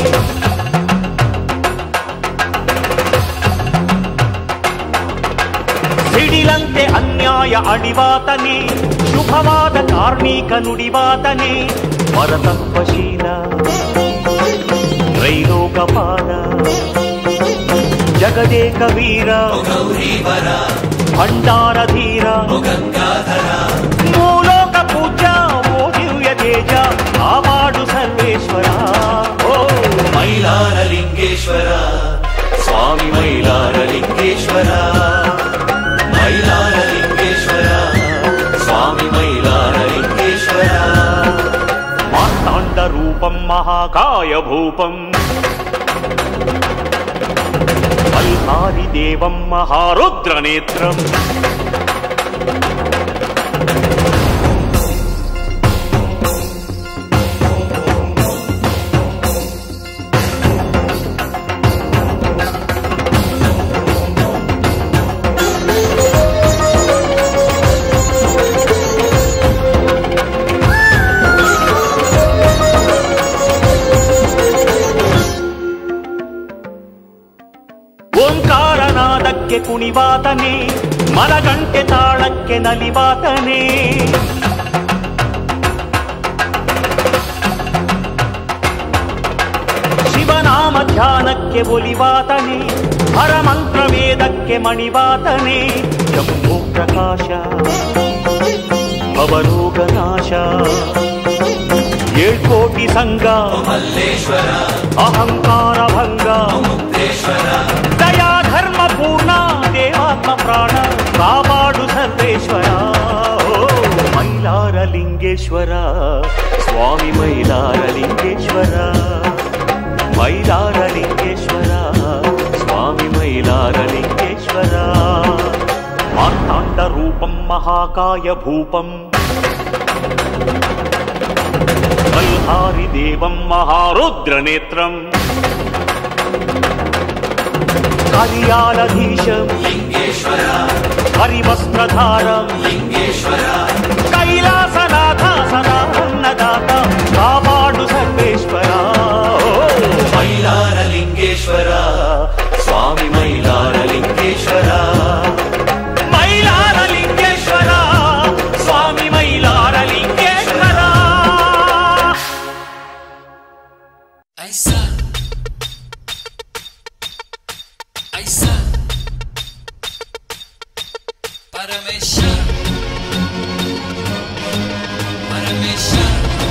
ಸಿಡಿಲಂತೆ ಅನ್ಯಾಯ ಅಡಿವಾತನೇ ಶುಭವಾದ ಕಾರ್ಮಿಕ ನುಡಿವಾತನೇ ಪರತತ್ವಶೀಲ ತ್ರೈಲೋಕಪಾಲ ಜಗದೇಕ ವೀರ ಭಂಡಾರಧೀರ ಮೂಲೋಕ ಪೂಜ ಓ ದಿವ್ಯ ತೇಜ ಕಾಪಾಡು ಸರ್ವೇಶ್ವರ ಓ मैलारलिंगेश्वर स्वामी मैलारलिंगेश्वर मैलारलिंगेश्वर स्वामी मैलारलिंगेश्वर ಮಾರ್ತಾಂಡ महाकाय भूपम् बल्हारि देवं महारुद्रनेत्रम् ಓಂಕಾರನಾದಕ್ಕೆ ಕುಣಿವಾತನೇ ಮರಗಂಟೆ ತಾಳಕ್ಕೆ ನಲಿವಾತನೇ ಶಿವನಾಮ ಧ್ಯಾನಕ್ಕೆ ಒಲಿವಾತನೇ ಹರಮಂತ್ರ ವೇದಕ್ಕೆ ಮಣಿವಾತನೇ ಶಂಭೋ ಪ್ರಕಾಶ ಭವರೋಗನಾಶ ಏಳ್ಕೋಟಿ ಸಂಗ ಮಲ್ಲೇಶ್ವರ ಅಹಂಕಾರ ಭಂಗ ಮುಕ್ತೇಶ್ವರ ದಯಾ ಧರ್ಮ ಪೂರ್ಣ ದೇವಾತ್ಮ ಪ್ರಾಣ ಕಾಪಾಡು ಸರ್ವೇಶ್ವರ ಮೈಲಾರಲಿಂಗೇಶ್ವರ ಸ್ವಾಮಿ ಮೈಲಾರಲಿಂಗೇಶ್ವರ ಮೈಲಾರಲಿಂಗೇಶ್ವರ ಸ್ವಾಮಿ ಮೈಲಾರಲಿಂಗೇಶ್ವರ ಮಾರ್ತಾಂಡ ರೂಪಂ ಮಹಾಕಾಯ ಭೂಪಂ बल्हारि देवं महारुद्रनेत्रम् कलियालधीशं लिंगेश्वर हरिवस्त्रधारं लिंगेश्वर कैलासनाथ सदा अन्नदाता कापाडु सर्वेश्वर मैलारलिंगेश्वर स्वामी मैलारलिंगेश्वर मैलारलिंगेश्वर स्वामी मैलारलिंगेश्वर ऐसा ऐसा परमेश्वर परमेश्वर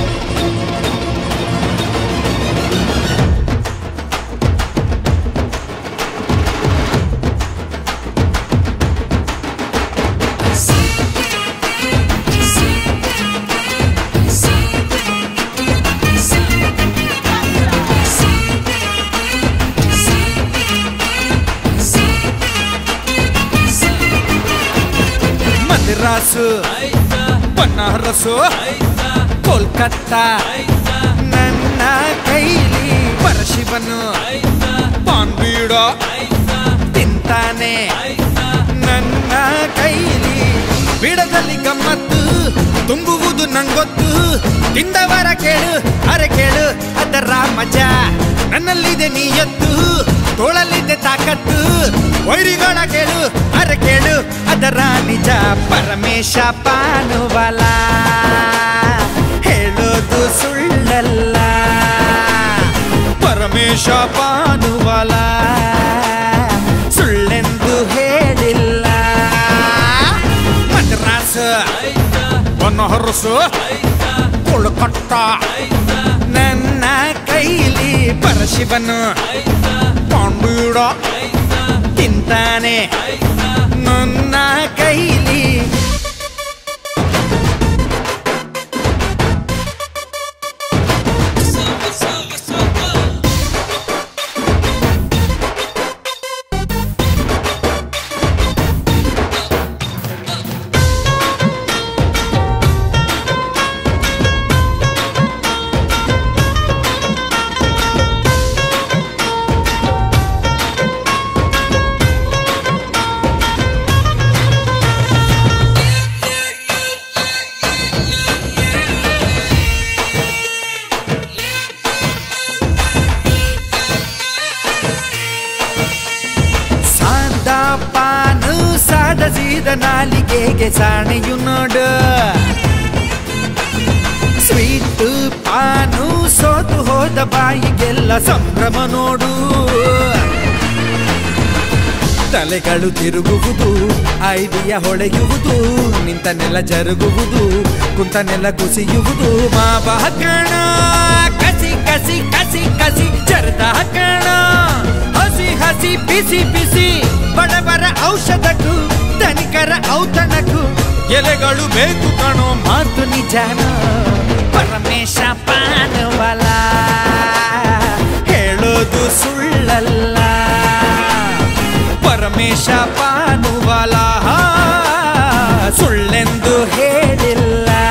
ಮದ್ರಾಸು ಬನಾರಸು ಕೋಲ್ಕತ್ತಾ ನನ್ನ ಕೈಲಿ ಪರಶಿವನು ಪಾನ್ಬೀಡ ತಿಂತಾನೆ ನನ್ನ ಕೈಲಿ ಬಿಡದಲ್ಲಿ ಗಮ್ಮತ್ತು ತುಂಬುವುದು ನಂಗೊತ್ತು ತಿಂದವರ ಕೇಳು ಅರೆ ಕೇಳು ಅದರ ಮಜಾ ನನ್ನಲ್ಲಿದೆ ನೀಯತ್ತು ತೋಳಲ್ಲಿದೆ ತಾಕತ್ತು ವೈರಿಗಳ ಕೇಳು ಅರೆ ಕೇಳು ಅದರ ನಿಜ ಪರಮೇಶ ಪಾನುವಲ ಹೇಳೋದು ಸುಳ್ಳಲ್ಲ ಪರಮೇಶ ಪಾನುವಲ ಸುಳ್ಳೆಂದು ಹೇಳಿಲ್ಲ ಮದ್ರಾಸ್ ಬನರಸು ಕೋಲ್ಕತ್ತಾ ನನ್ನ ಕೈಲಿ ಪರಶಿವನು ಪಾಂಬೀಡ ತಿಂತಾನೆ ನನ್ನ ಕೈಲಿ ನಾಲಿಗೆಗೆ ಸಾಣೆಯು ನೋಡು ಸ್ವೀಟ್ ಪಾನು ಸೋತು ಹೋದ ಬಾಯಿಗೆಲ್ಲ ಸಂಭ್ರಮ ನೋಡು ತಲೆಗಳು ತಿರುಗುವುದು ಐಡಿಯ ಹೊಳೆಯುವುದು ನಿಂತ ನೆಲ ಜರುಗುವುದು ಕುಂತ ನೆಲ ಕುಸಿಯುವುದು ಮಾವ ಕಣ ಕಸಿ ಕಸಿ ಕಸಿ ಕಸಿ ಚರ್ದ ಕಣ ಹಸಿ ಹಸಿ ಬಿಸಿ ಬಿಸಿ ಬಡವರ ಔಷಧಕ್ಕೂ ಧನಿಕರ ಔತಣಕ್ಕೂ ಎಲೆಗಳು ಬೇಕು ಕಣೋ ಮಾತು ನಿಜಾನ ಪರಮೇಶ ಪಾನುವಲ ಸುಳ್ಳಲ್ಲ ಪರಮೇಶ ಪಾನುವಾಲ ಸುಳ್ಳೆಂದು ಹೇಳಿಲ್ಲ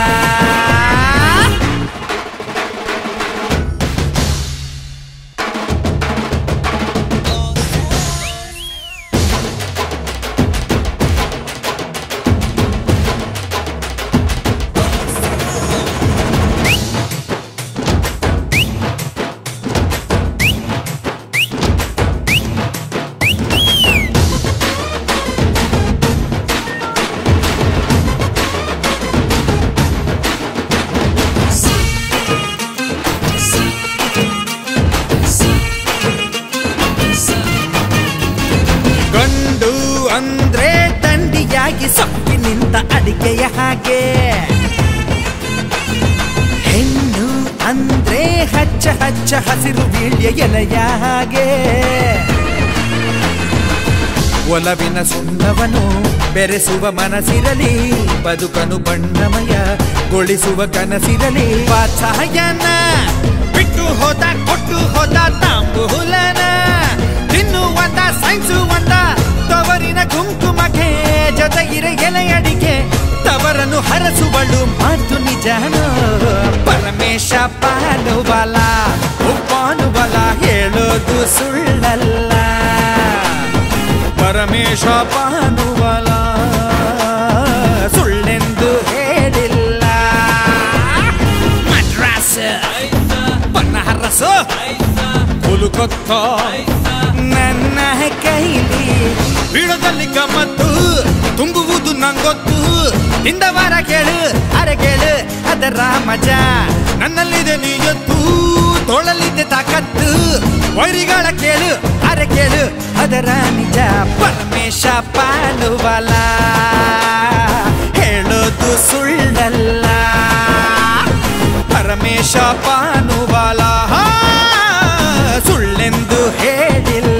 ಅಂದ್ರೆ ದಂಡಿಯಾಗಿ ಸೊಕ್ಕಿ ನಿಂತ ಅಡಿಕೆಯ ಹಾಗೆ ಹೆಣ್ಣು ಅಂದ್ರೆ ಹಚ್ಚ ಹಚ್ಚ ಹಸಿರು ಬೀಳ್ಯ ಎಲೆಯ ಹಾಗೆ ಒಲವಿನ ಸುಣ್ಣವನು ಬೆರೆಸುವ ಮನಸ್ಸಿರಲಿ ಬದುಕನು ಬಣ್ಣಮಯ ಗೊಳಿಸುವ ಕನಸಿರಲಿ ವಾತ್ಸಾಯನ ಬಿಟ್ಟು ಹೋದ ಕೊಟ್ಟು ಹೋದ ತಾಂಬೂಲನ ತಿನ್ನುವಂತ ಸೈನ್ಸುವಂತ ತವರಿನ ಕುಂಕುಮಕ್ಕೆ ಜೊತೆಗಿರ ಎಲೆಯಡಿಕೆ ತವರನ್ನು ಹರಸುವಳು ಮಾತು ನಿಜಾನೋ ಪರಮೇಶ ಪಾನುವಾಲ ಪಾನುವಾಲ ಹೇಳೋದು ಸುಳ್ಳಲ್ಲ ಪರಮೇಶ ಪಾನುವಾಲ ಸುಳ್ಳೆಂದು ಹೇಳಿಲ್ಲ ಮದ್ರಾಸ್ ಬನ್ನಹರಸು ಹುಲುಕೊತ್ತ ನನ್ನ ಕೈಲಿ ಬೀಳದಲ್ಲಿ ಗಮ್ಮತ್ತು ತುಂಬುವುದು ನಂಗೊತ್ತು ಹಿಂದವಾರ ಕೇಳು ಅರೆ ಕೇಳು ಅದರ ಮಜಾ ನನ್ನಲ್ಲಿದೆ ನೀಯತ್ತು ತೋಳಲಿದೆ ತಾಕತ್ತು ವೈರಿಗಳ ಕೇಳು ಅರೆ ಕೇಳು ಅದರ ನಿಜ ಪರಮೇಶ ಪಾನುವಾಲ ಹೇಳೋದು ಸುಳ್ಳಲ್ಲ ಪರಮೇಶ ಪಾನುವಾಲ ಸುಳ್ಳೆಂದು ಹೇಳಿಲ್ಲ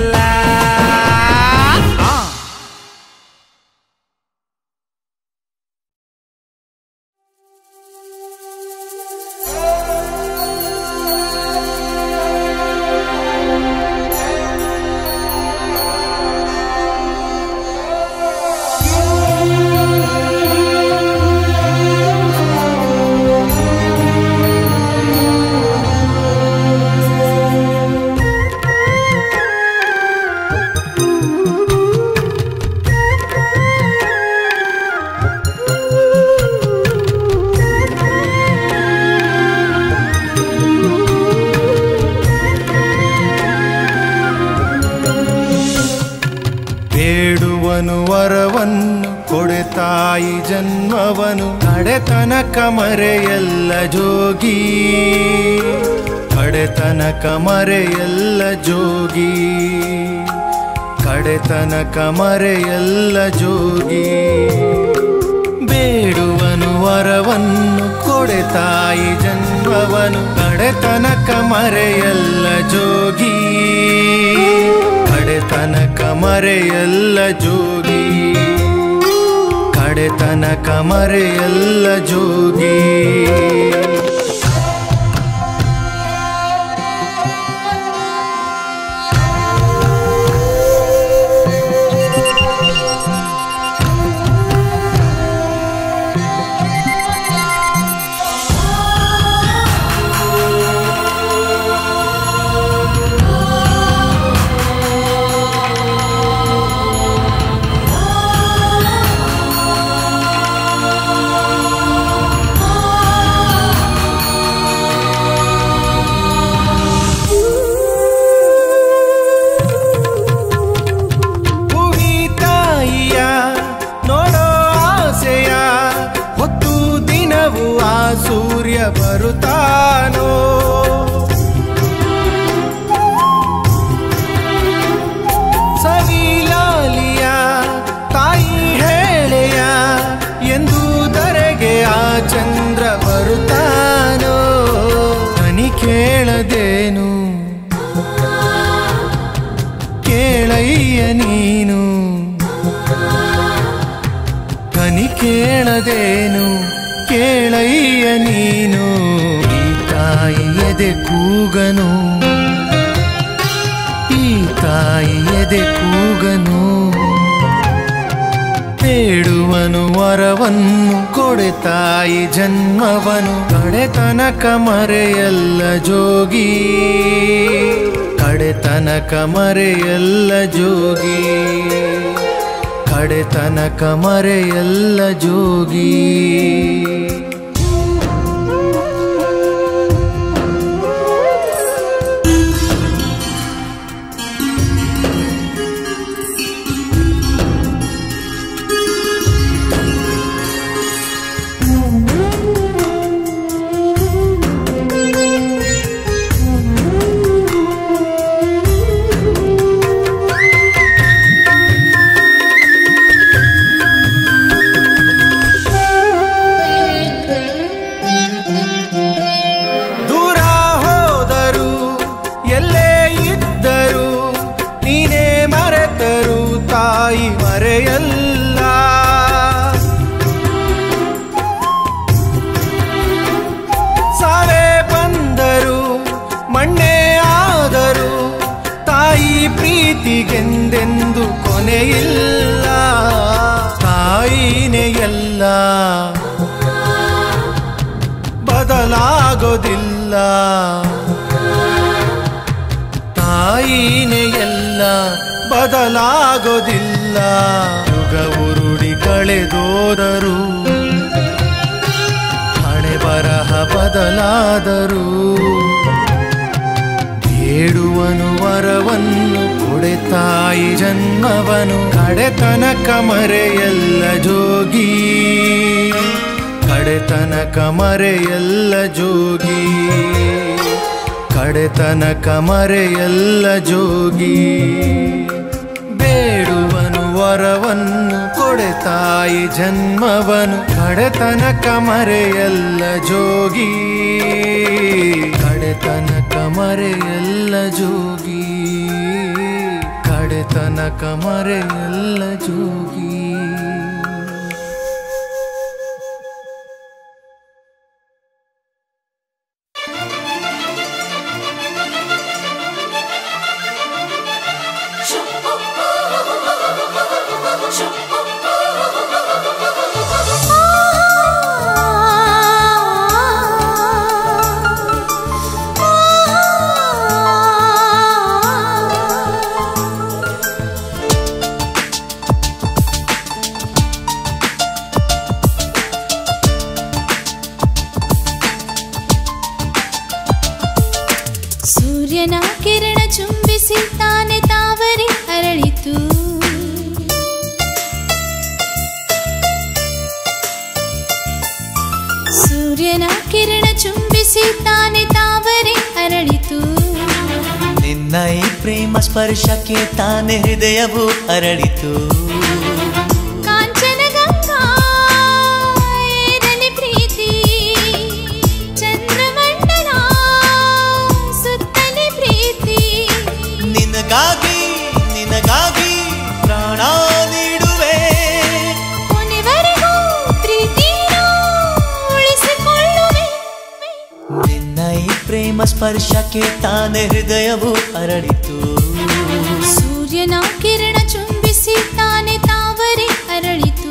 ವರವನ್ನು ಕೊಡೆ ತಾಯಿ ಜನ್ಮವನು ಕಡೆತನಕ ಮರೆಯಲ್ಲ ಜೋಗಿ ಕಡೆತನಕ ಮರೆಯಲ್ಲ ಜೋಗಿ ಕಡೆತನಕ ಮರೆಯಲ್ಲ ಜೋಗಿ ಬೇಡುವನು ವರವನ್ನು ಕೊಡೆ ತಾಯಿ ಜನ್ಮವನು ಕಡೆತನಕ ಮರೆಯಲ್ಲ ಜೋಗಿ ಕಡೆತನಕ ಮರೆಯಲ್ಲ ಜೋಗಿ ಕಡೆತನಕ ಮರೆಯಲ್ಲ ಜೋಗಿ ಸೂರ್ಯ ಬರುತ್ತಾನೋ ಸವಿಲಾಲಿಯ ತಾಯಿ ಹೇಳೆಯ ಎಂದು ಧರೆಗೆ ಆ ಚಂದ್ರ ಬರುತ್ತಾನೋ ಕನಿ ಕೇಳದೇನು ಕೇಳಯ್ಯ ನೀನು ಕನಿ ಕೇಳದೇನು ಕೇಳಯ್ಯ ನೀನು ಈ ತಾಯಿ ಎದೆ ಕೂಗನು ಈ ತಾಯಿ ಎದೆ ಕೂಗನು ಬೇಡುವನು ವರವನ್ನು ಕೊಡೆ ತಾಯಿ ಜನ್ಮವನು ಕಡೆತನಕ ಮರೆಯಲ್ಲ ಜೋಗಿ ಕಡೆತನಕ ಮರೆಯಲ್ಲ ಜೋಗಿ ಕಡೆತನಕ ಮರೆಯಲ್ಲ ಜೋಗಿ ಪ್ರೀತಿಗೆಂದೆಂದು ಕೊನೆಯಿಲ್ಲ ತಾಯಿನೇ ಎಲ್ಲ ಬದಲಾಗೋದಿಲ್ಲ ತಾಯಿನೇ ಎಲ್ಲ ಬದಲಾಗೋದಿಲ್ಲ ಯುಗ ಉರುಡಿ ಕಳೆದೋದರು ಹಣೆ ಬರಹ ಬದಲಾದರು ಬೇಡುವನು ವರವನ್ನು ಕೊಡೆ ತಾಯಿ ಜನ್ಮವನು ಕಡೆತನಕ ಮರೆಯಲ್ಲ ಜೋಗಿ ಕಡೆತನಕ ಮರೆಯಲ್ಲ ಜೋಗಿ ಕಡೆತನಕ ಮರೆಯಲ್ಲ ಜೋಗಿ ಬೇಡುವನು ವರವನ್ನು ಕೊಡೆ ತಾಯಿ ಜನ್ಮವನು ಕಡೆತನಕ ಮರೆಯಲ್ಲ ಜೋಗಿ ಕಡೆತನಕ ಮರೆಯಲ್ಲ ಜೋಗಿ ಕಡೆತನಕ ಮರೆಯಲ್ಲ ಜೋಗಿ ಸೂರ್ಯನ ಕಿರಣ ಚುಂಬಿಸಿ ತಾನೆ ತಾವರೆ ಅರಳಿತು ಸೂರ್ಯನ ಕಿರಣ ಚುಂಬಿಸಿ ತಾನೆ ತಾವರೆ ಅರಳಿತು ನಿನ್ನ ಈ ಪ್ರೇಮ ಸ್ಪರ್ಶಕ್ಕೆ ತಾನೆ ಹೃದಯವು ಅರಳಿತು ನಿನಗಾಗಿ ಪ್ರಾಣ ನೀಡುವೆ ಕೊನೆವರೆಗೂ ಪ್ರೀತಿಯನ್ನು ಉಳಿಸಿಕೊಳ್ಳುವೆ ನಿನ್ನ ಈ ಪ್ರೇಮ ಸ್ಪರ್ಶಕ್ಕೆ ತಾನೆ ಹೃದಯವು ಅರಳಿತು ಸೂರ್ಯನ ಕಿರಣ ಚುಂಬಿಸಿ ತಾನೆ ತಾವರೆ ಅರಳಿತು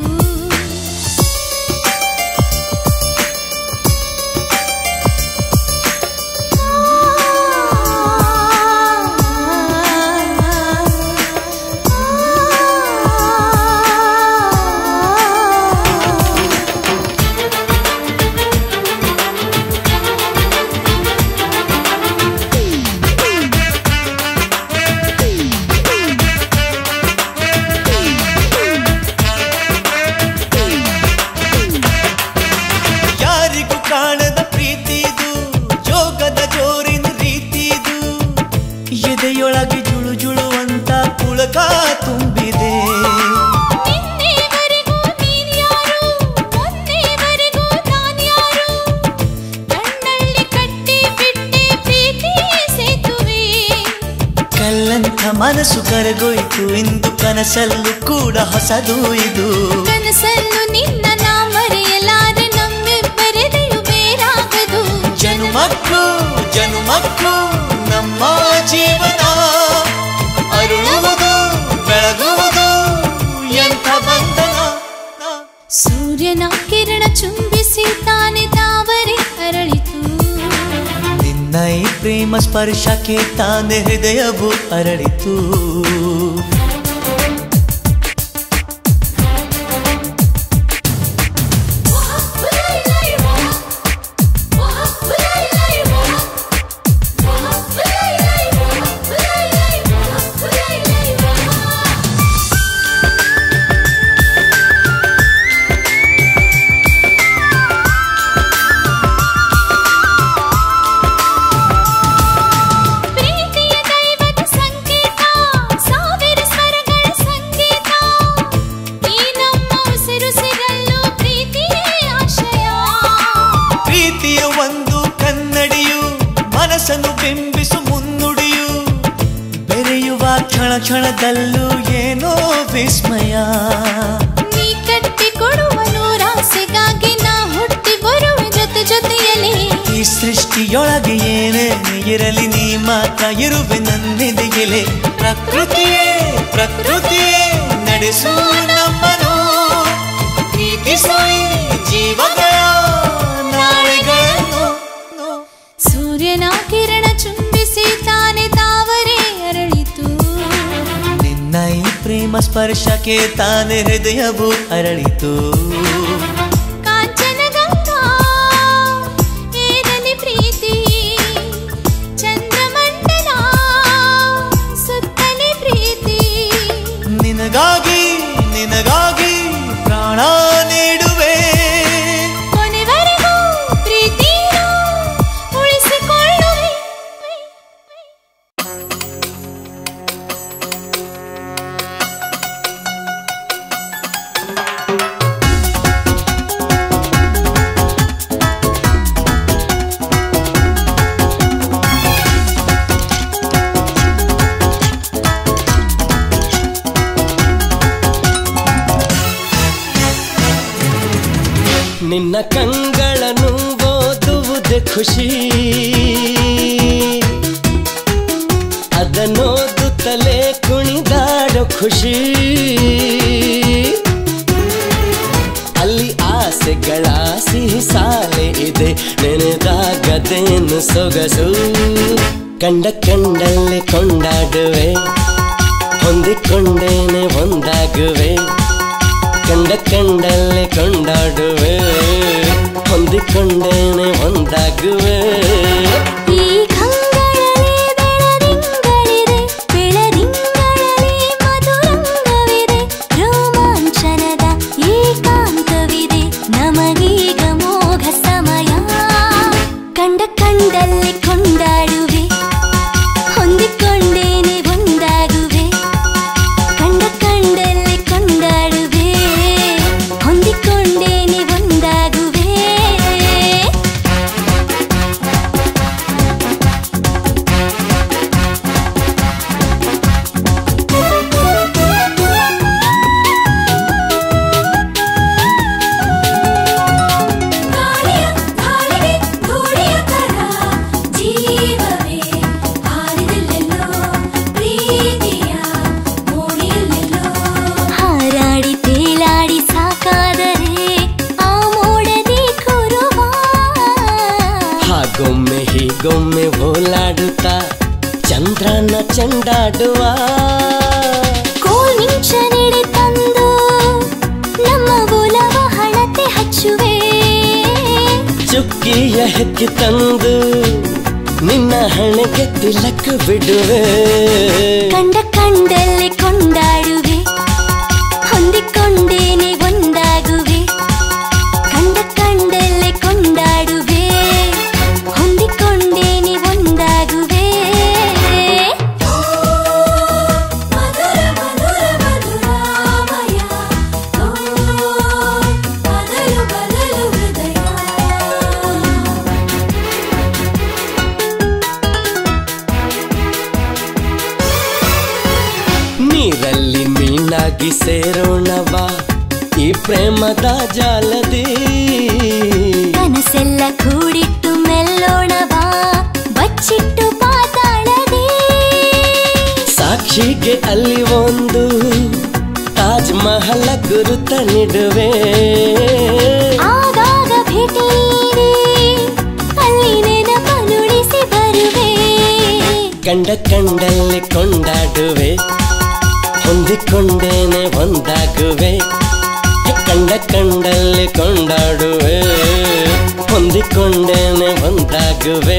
ಎದೆಯೊಳಗೆ ಜುಳು ಜುಳುವಂತ ಪುಳಕ ತುಂಬಿದೆ ನಿನ್ನೆವರೆಗೂ ನೀನ್ಯಾರು ಮೊನ್ನೆವರೆಗೂ ನಾನ್ಯಾರು ಕಣ್ಣಲ್ಲಿ ಕಟ್ಟಿ ಬಿಟ್ಟೆ ಪ್ರೀತಿ ಸೇತುವೆ ಕಲ್ಲಂಥ ಮನಸ್ಸು ಕರಗೋಯ್ತು ಇಂದು ಕನಸಲ್ಲೂ ಕೂಡ ಹೊಸದು ಇದು ಕನಸಲ್ಲೂ ನಿನ್ನ ನಾ ಮರೆಯಲಾರೆ ನಮ್ಮಿಬ್ಬರೆದೆಯು ಬೇರಾಗದು ಜನುಮಕ್ಕೂ ಜನುಮಕ್ಕೂ ನಮ್ಮ ಜೀವನ ಅರುಣ ಪ್ರೇಮ ಸ್ಪರ್ಶಕ್ಕೆ ತಾನೇ ಹೃದಯವು ಅರಳಿತು. ಬಿಂಬಿಸು ಮುನ್ನುಡಿಯು ಬೆರೆಯುವ ಕ್ಷಣ ಕ್ಷಣದಲ್ಲೂ ಏನೋ ವಿಸ್ಮಯ. ನೀ ಕಟ್ಟಿ ಕೊಡುವ ನೂರಾಸೆಗಾಗಿ ನಾ ಹುಟ್ಟಿ ಬರುವೆ ಜೊತೆ ಜೊತೆಯಲ್ಲಿ. ಈ ಸೃಷ್ಟಿಯೊಳಗೆ ಏನೇ ಇರಲಿ ನೀ ಮಾತ್ರ ಇರುವೆ ನನ್ನೆದೆಯಲೆ. ಪ್ರಕೃತಿಯೇ ಪ್ರಕೃತಿಯೇ ನಡೆಸು ನಮ್ಮನು, ಪ್ರೀತಿಸು ಜೀವಗಳ ನಾಳೆಗಳನ್ನು. ಸೂರ್ಯನ ಕಿರಣ ಚುಂಬಿಸಿ ತಾನೆ ತಾವರೆ ಅರಳಿತು. ನಿನ್ನ ಈ ಪ್ರೇಮ ಸ್ಪರ್ಶಕ್ಕೆ ತಾನೆ ಹೃದಯವು ಅರಳಿತು. ಕಾಂಚನ ಗಂಗಾ ಏರಲಿ ಪ್ರೀತಿ, ಚಂದ್ರಮಂಡಲ ಸುತ್ತಲಿ ಪ್ರೀತಿ. ನಿನಗಾಗಿ ನಿನಗಾಗಿ ಪ್ರಾಣ ನೀಡುವೆ. ಕೊನೆವರೆಗೂ ಪ್ರೀತಿನ ಉಳಿಸಿಕೊಳ್ಳುವೆ. ನಿನ್ನ ಕಂಗಳನ್ನು ಓದುವುದೇ ಖುಷಿ, ಅದನ್ನೋದುತ್ತಲೇ ಕುಣಿದಾಡೋ ಖುಷಿ. ಅಲ್ಲಿ ಆಸೆಗಳ ಸಿಹಿ ಸಾಲೆ ಇದೆ, ನೆನೆದಾಗದೇನು ಸೊಗಸು. ಕಂಡ ಕಂಡಲ್ಲಿ ಕೊಂಡಾಡುವೆ, ಹೊಂದಿಕೊಂಡೇನೆ ಒಂದಾಗುವೆ. ಕಂಡ ಕಂಡಲ್ಲಿ ಕೊಂಡಾಡುವೆ, ಹೊಂದಿಕೊಂಡೇನೆ ಒಂದಾಗುವೆ. ಈ ಕಂಗಳಲ್ಲಿ ಬೆಳದಿಂಗಳಿದೆ, ಬೆಳದಿಂಗಳಲ್ಲಿ ಮಧುರಂಗವಿದೆ. ರೋಮಾಂಚನದ ಏಕಾಂತವಿದೆ, ನಮಗೀಗ ಮೋಘ ಸಮಯ. ಕಂಡ ಕಂಡಲ್ಲಿ ಕೊಂಡಾಡುವೆ, ಹೊಂದಿಕೊಂಡೇನೆ ಒಂದಾಗುವೆ. ಕಂಡ ಕಂಡಲ್ಲಿ ಕೊಂಡಾಡುವೆ, ಹೊಂದಿಕೊಂಡೇನೆ ಒಂದಾಗುವೆ. ಗಾಳಿಯ ಗಾಳಿಗೆ ಧೂಳಿಯ ಕರ, ಜೀವವೇ ಹಾರಿದೆಲ್ಲೆಲ್ಲೋ, ಪ್ರೀತಿಯ ಮೋಡಿಯಲ್ಲೆಲ್ಲೋ. ಹಾರಾಡಿ ತೇಲಾಡಿ ಸಾಕಾದರೆ ಆ ಮೋಡದಿ ಕುರುವ. ಹಾಗೊಮ್ಮೆ ಹೀಗೊಮ್ಮೆ ಓಲಾಡುತ್ತಾ ಚಂದ್ರನ ಚೆಂಡಾಡುವ. ಕೋಲ್ಮಿಂಚ ನೆಡೆ ತಂದು ನಮ್ಮ ಒಲವ ಹಣತೆ ಹಚ್ಚುವೆ. ಚುಕ್ಕಿಯ ಹೆಕ್ಕಿ ತಂದು ನಿನ್ನ ಹಣೆಗೆ ತಿಲಕ ಬಿಡುವೆ. ಕಂಡ ಕಂಡಲ್ಲಿ ಕೊಂಡಾಡುವೆ, ಹೊಂದಿಕೊಂಡೇನೆ ಒಂದಾಗುವೆ. ಕಂಡ ಕಂಡಲ್ಲಿ ಕೊಂಡಾಡುವೆ, ಹೊಂದಿಕೊಂಡೇನೆ ಒಂದಾಗುವೆ. ಮಧುರ ಮಧುರ ಮಧುರಾಮಯ, ಬದಲು ಬದಲು ಹೃದಯ. ನೀರಲ್ಲಿ ಮೀನಾಗಿ ಸೇರೋಣವಾ ಈ ಪ್ರೇಮದ ಜಾಲದಿ. ಕನಸೆಲ್ಲ ಕೂಡಿಟ್ಟು ಮೆಲ್ಲೋಣವಾ ಬಚ್ಚಿಟ್ಟು ಪಾತಾಳದೆ. ಸಾಕ್ಷಿಗೆ ಅಲ್ಲಿ ಒಂದು ತಾಜ್ ಮಹಲ ಗುರುತ ನೀಡುವೆ. ಆಗಾಗ ಭೇಟಿ ನೀಡಿ ಅಲ್ಲಿ ನೆನಪನುಳಿಸಿ ಬರುವೆ. ಕಂಡ ಕಂಡಲ್ಲಿ ಕೊಂಡಾಡುವೆ ಹೊಂದಿಕೊಂಡೇನೆ ಒಂದಾಗುವೆ ಕಂಡ ಕಂಡಲ್ಲಿ ಕೊಂಡಾಡುವೆ ಹೊಂದಿಕೊಂಡೇನೆ ಒಂದಾಗುವೆ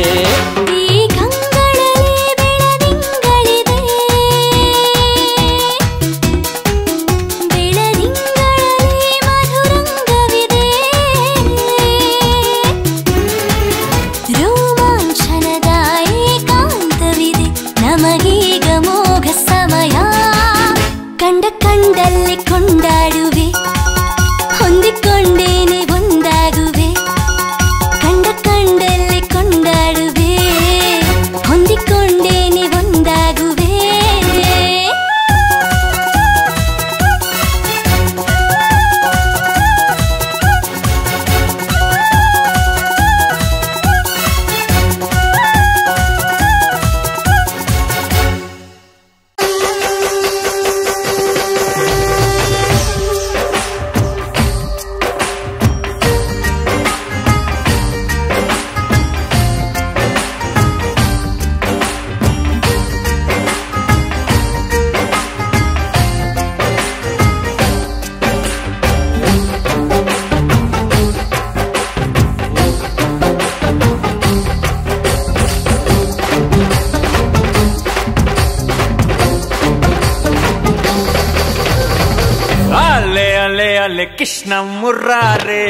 ಕಂಡಲ್ಲಿ ಕೊಂಡಾಡುವೆ ಹೊಂದಿಕೊಂಡೇನೆ ಒಂದಾಗುವೆ ಕಂಡ ಕಂಡಲ್ಲಿ ಕೊಂಡಾಡುವೆ ಹೊಂದಿಕೊಂಡೇನೆ ಒಂದಾಗುವೆ ಅಲೆ ಕೃಷ್ಣ ಮುರಾರೆ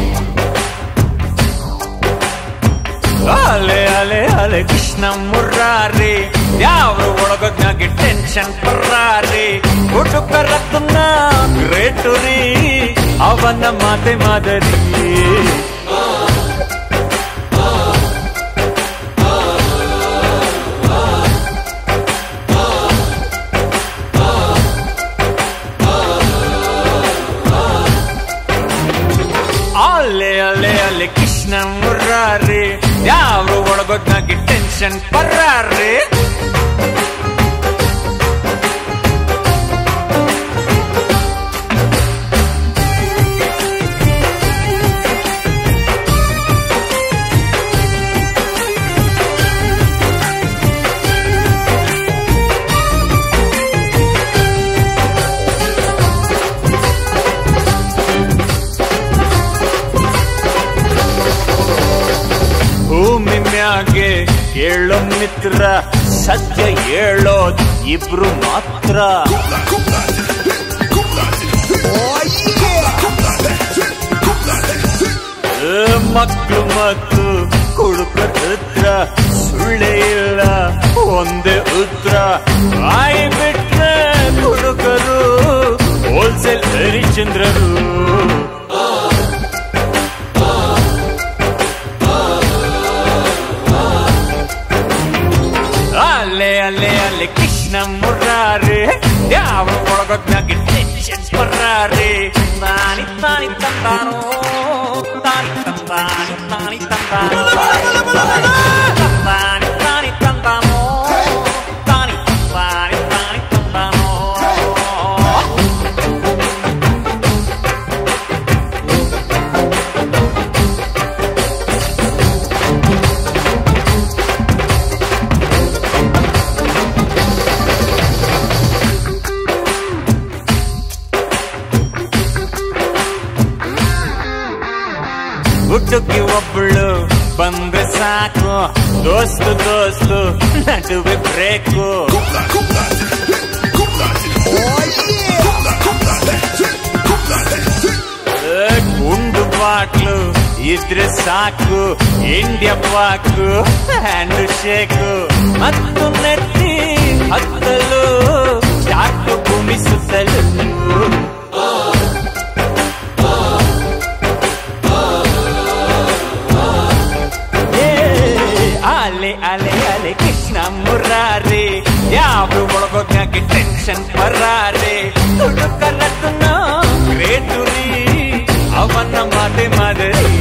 ಅಲೆ ಅಲೆ ಅಲೆ ಕೃಷ್ಣ ಮುರಾರೆ ಯಾವ ಒಳಗೋದ್ನಾಗೆ ಟೆನ್ಷನ್ ಪರ್ರಾರೆ ಹುಡುಕರತ್ತನ್ನ ಗ್ರೇಟು ರೀ ಅವನ ಮಾತೆ ಮಾದರಿ ಅಲೆ ಅಲೆ ಅಲೆ ಕೃಷ್ಣ ಮುರಾರೆ ಯಾವ ಒಳಗೋದ್ನಾಗೆ ಟೆನ್ಷನ್ ಪರ್ರಾರೆ ಭೂಮಿ ಮ್ಯಾಗೆ ಕೇಳೋ ಮಿತ್ರ ಸತ್ಯ ಹೇಳೋದ್ ಇಬ್ರು ಮಾತ್ರ ಮಕ್ಕಳು ಮತ್ತು ಕುಡುಕರ ಹತ್ರ ಸುಳ್ಳೆ ಇಲ್ಲ ಒಂದೇ ಉತ್ತರ ಬಾಯಿ ಬಿಟ್ರೆ ಕುಡುಕರು ಹೋಲ್ಸೇಲ್ ಹರಿಚಂದ್ರರು ಅಲೆ ಅಲೆ ಅಲೆ ಕೃಷ್ಣ ಮುರಾರೆ ಯಾವ ಒಳಗೋದ್ನಾಗೆ ಟೆನ್ಷನ್ ಪರ್ರಾರೆ ತಾನಿ ತಾನಿ ತಂದಾನೋ ತಾನಿ ತಂದಾನಿ ತಾನಿ ತಂದಾನೋ ತಾನಿ ತಾನಿ ತಂದಾನೋ ತಾನಿ ತಂದಾನಿ ತಾನಿ ತಂದಾನೋ ಹುಡುಗಿ ಒಬ್ಬಳು ಬಂದ್ರೆ ಸಾಕು ದೋಸ್ತು ದೋಸ್ತು ನಡುವೆ ಬ್ರೇಕು ಗುಂಡು ಬಾಟ್ಲು ಇದ್ರೆ ಸಾಕು ಇಂಡಿಯಾ ಪಾಕು ಹ್ಯಾಂಡ್ ಶೇಕು ಮತ್ತು ನೆಟ್ಟಿ ಹತ್ತಲು ಚಾಕು ಗುಮಿಸುತ್ತಲು ಅಲೆ ಅಲೆ ಅಲೆ ಕೃಷ್ಣ ಮುರಾರೆ ಯಾವ ಒಳಗೋದ್ನಾಗೆ ಟೆನ್ಷನ್ ಪರ್ರಾರೆ ಹುಡುಕರತ್ತನ್ನ ಗ್ರೇಟು ರೀ ಅವನ ಮಾತೆ ಮಾದರಿ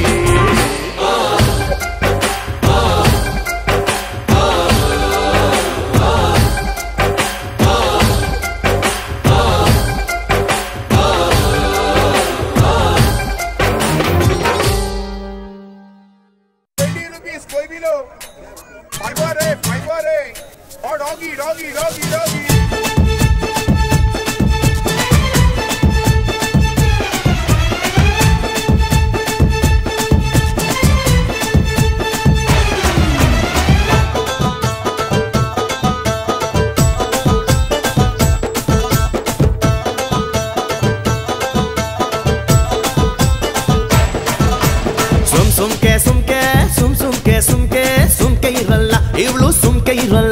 ₹20 कोई भी लो ಸುಮ್ಕೆ ಇರಲ್ಲ ಇವಳು ಸುಮ್ಕೆ ಇರಲ್ಲ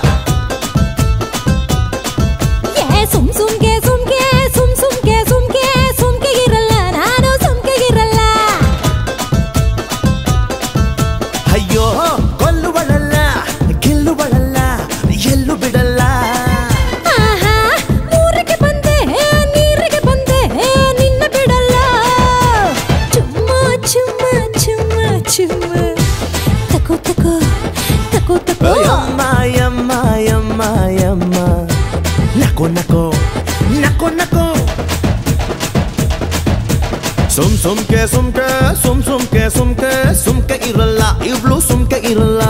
ಸುಮ್ಕೆ ಇರಲ್ಲ ನಾನು ಸುಮ್ಕೆ ಇರಲ್ಲ ಅಯ್ಯೋ ಕೊಲ್ಲುವಳಲ್ಲ ಗೆಲ್ಲುವಳಲ್ಲ ಎಲ್ಲೂ ಬಿಡಲ್ಲ ಊರಿಗೆ ಬಂದೆ ನೀರಿಗೆ ಬಂದೆ ನಿನ್ನ ಬಿಡಲ್ಲ ಚುಮ್ಮ ಚುಮ್ಮ ಚುಮ್ಮ ಚುಮ್ಮ ತಕೋ ತಕೋ ತಕೋ ತಕೋ ಯಮ್ಮ ಯಮ್ಮ ಯಮ್ಮ ಯಮ್ಮ ನಕೋ ನಕೋ ನಕೋ ನಕೋ ಸುಮ್ಕೆ ಇರಲ್ಲ ಇವಳು ಸುಮ್ಕೆ ಇರಲ್ಲ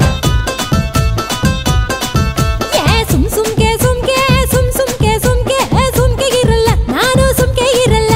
ಸುಮ್ಕೆ ಇರಲ್ಲ ನಾನು ಸುಮ್ಕೆ ಇರಲ್ಲ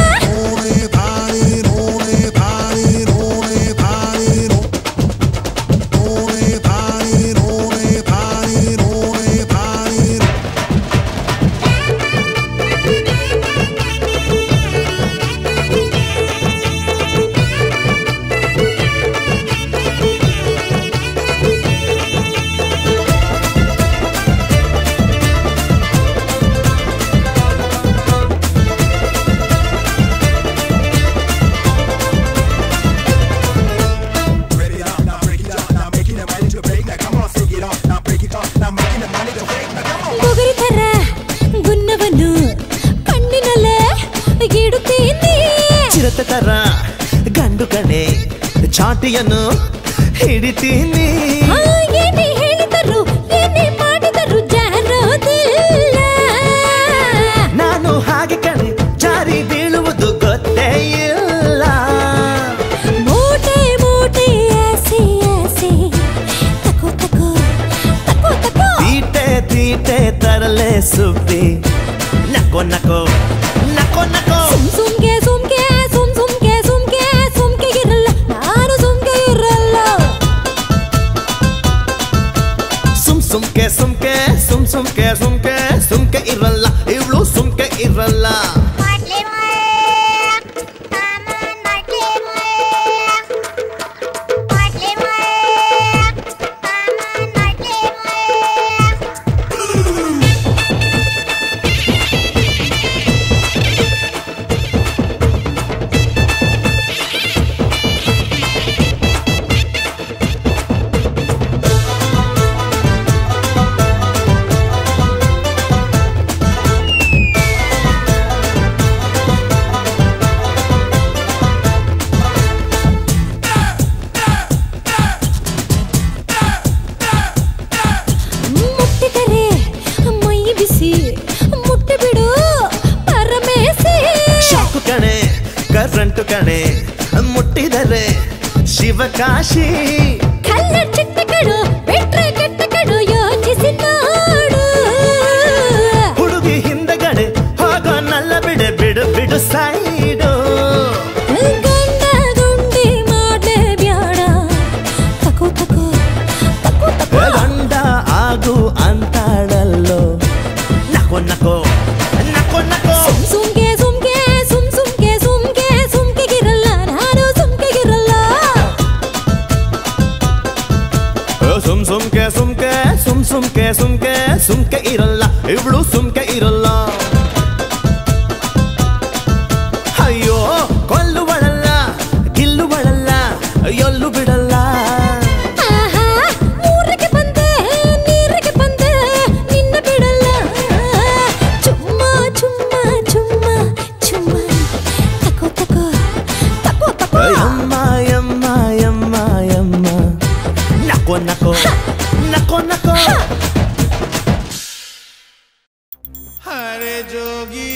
ಚಿರತೆ ತರ ಗಂಡು ಕಣೆ ಚಾಟಿಯನ್ನು ಹಿಡಿತೀನಿ ಏನೇ ಹೇಳಿದರು ಏನೇ ಮಾಡಿದರು ಜಾರೋದಿಲ್ಲ ನಾನು ಹಾಗೆ ಕಣೆ ಜಾರಿ ಬೀಳುವುದು ಗೊತ್ತೇ ಇಲ್ಲ ಮೂಟೆ ಮೂಟೆ ಆಸೆ ಆಸೆ ತಕೋ ತಕೋ ತಕೋ ತಕೋ ತೀಟೆ ತೀಟೆ ತರಲೆ ಸುಬ್ಬಿ ನಕೋ ನಕೋ ನಕೋ ನಕೋ ಸುಮ್ಕೆ ಇರಲ್ಲ ನಾನು ಸುಮ್ಕೆ ಇರಲ್ಲ ಸುಮ್ಕೆ ಇರಲ್ಲ ಇವಳು ಸುಮ್ಕೆ ಇರಲ್ಲ ಕರೆಂಟು ಕಣೆ ಮುಟ್ಟಿದರೆ ಶಿವಕಾಶಿ ಕಲ್ಲ ಚಿಟ್ಟ ಕಡು ಬಿಟ್ರೆ ಕೆಟ್ಟ ಕಡು ಯೋಚಿಸಿ ನೋಡು ಹುಡುಗಿ ಹಿಂದಗಡೆ ಹೋಗೋ ನಲ್ಲ ಬಿಡೆ ಬಿಡು ಬಿಡು ಸೈಡು ಗಂಡ ಗುಂಡಿ ಮಾಡೇ ಬ್ಯಾಡ ತಕೋ ತಕೋ ತಕೋ ತಕೋ ಗಂಡ ಆಗು ಅಂತಾಡಲ್ಲೋ ನಕೋ ನಕೋ ನಕೋ ನಕೋ ಸುಮ್ಕೆ ಇರಲ್ಲ ಇವಳು ಸುಮ್ಕೆ ಇರಲ್ಲ ಅಯ್ಯೋ ಕೊಲ್ಲುವಳಲ್ಲ ಗಿಲ್ಲುವಳಲ್ಲ ಎಲ್ಲೂ ಬಿಡಲ್ಲ ಊರಿಗೆ ಬಂದೆ ನೀರಿಗೆ ಬಂದೆ ನಿನ್ನ ಬಿಡಲ್ಲ ಚುಮ್ಮ ಚುಮ್ಮ ಚುಮ್ಮ ಚುಮ್ಮ ತಕೋ ತಕೋ ತಕೋ ತಕೋ ಯಮ್ಮ ಯಮ್ಮ ಯಮ್ಮ ಯಮ್ಮ ನಕೋ ನಕೋ ನಕೋ ನಕೋ हरे जोगी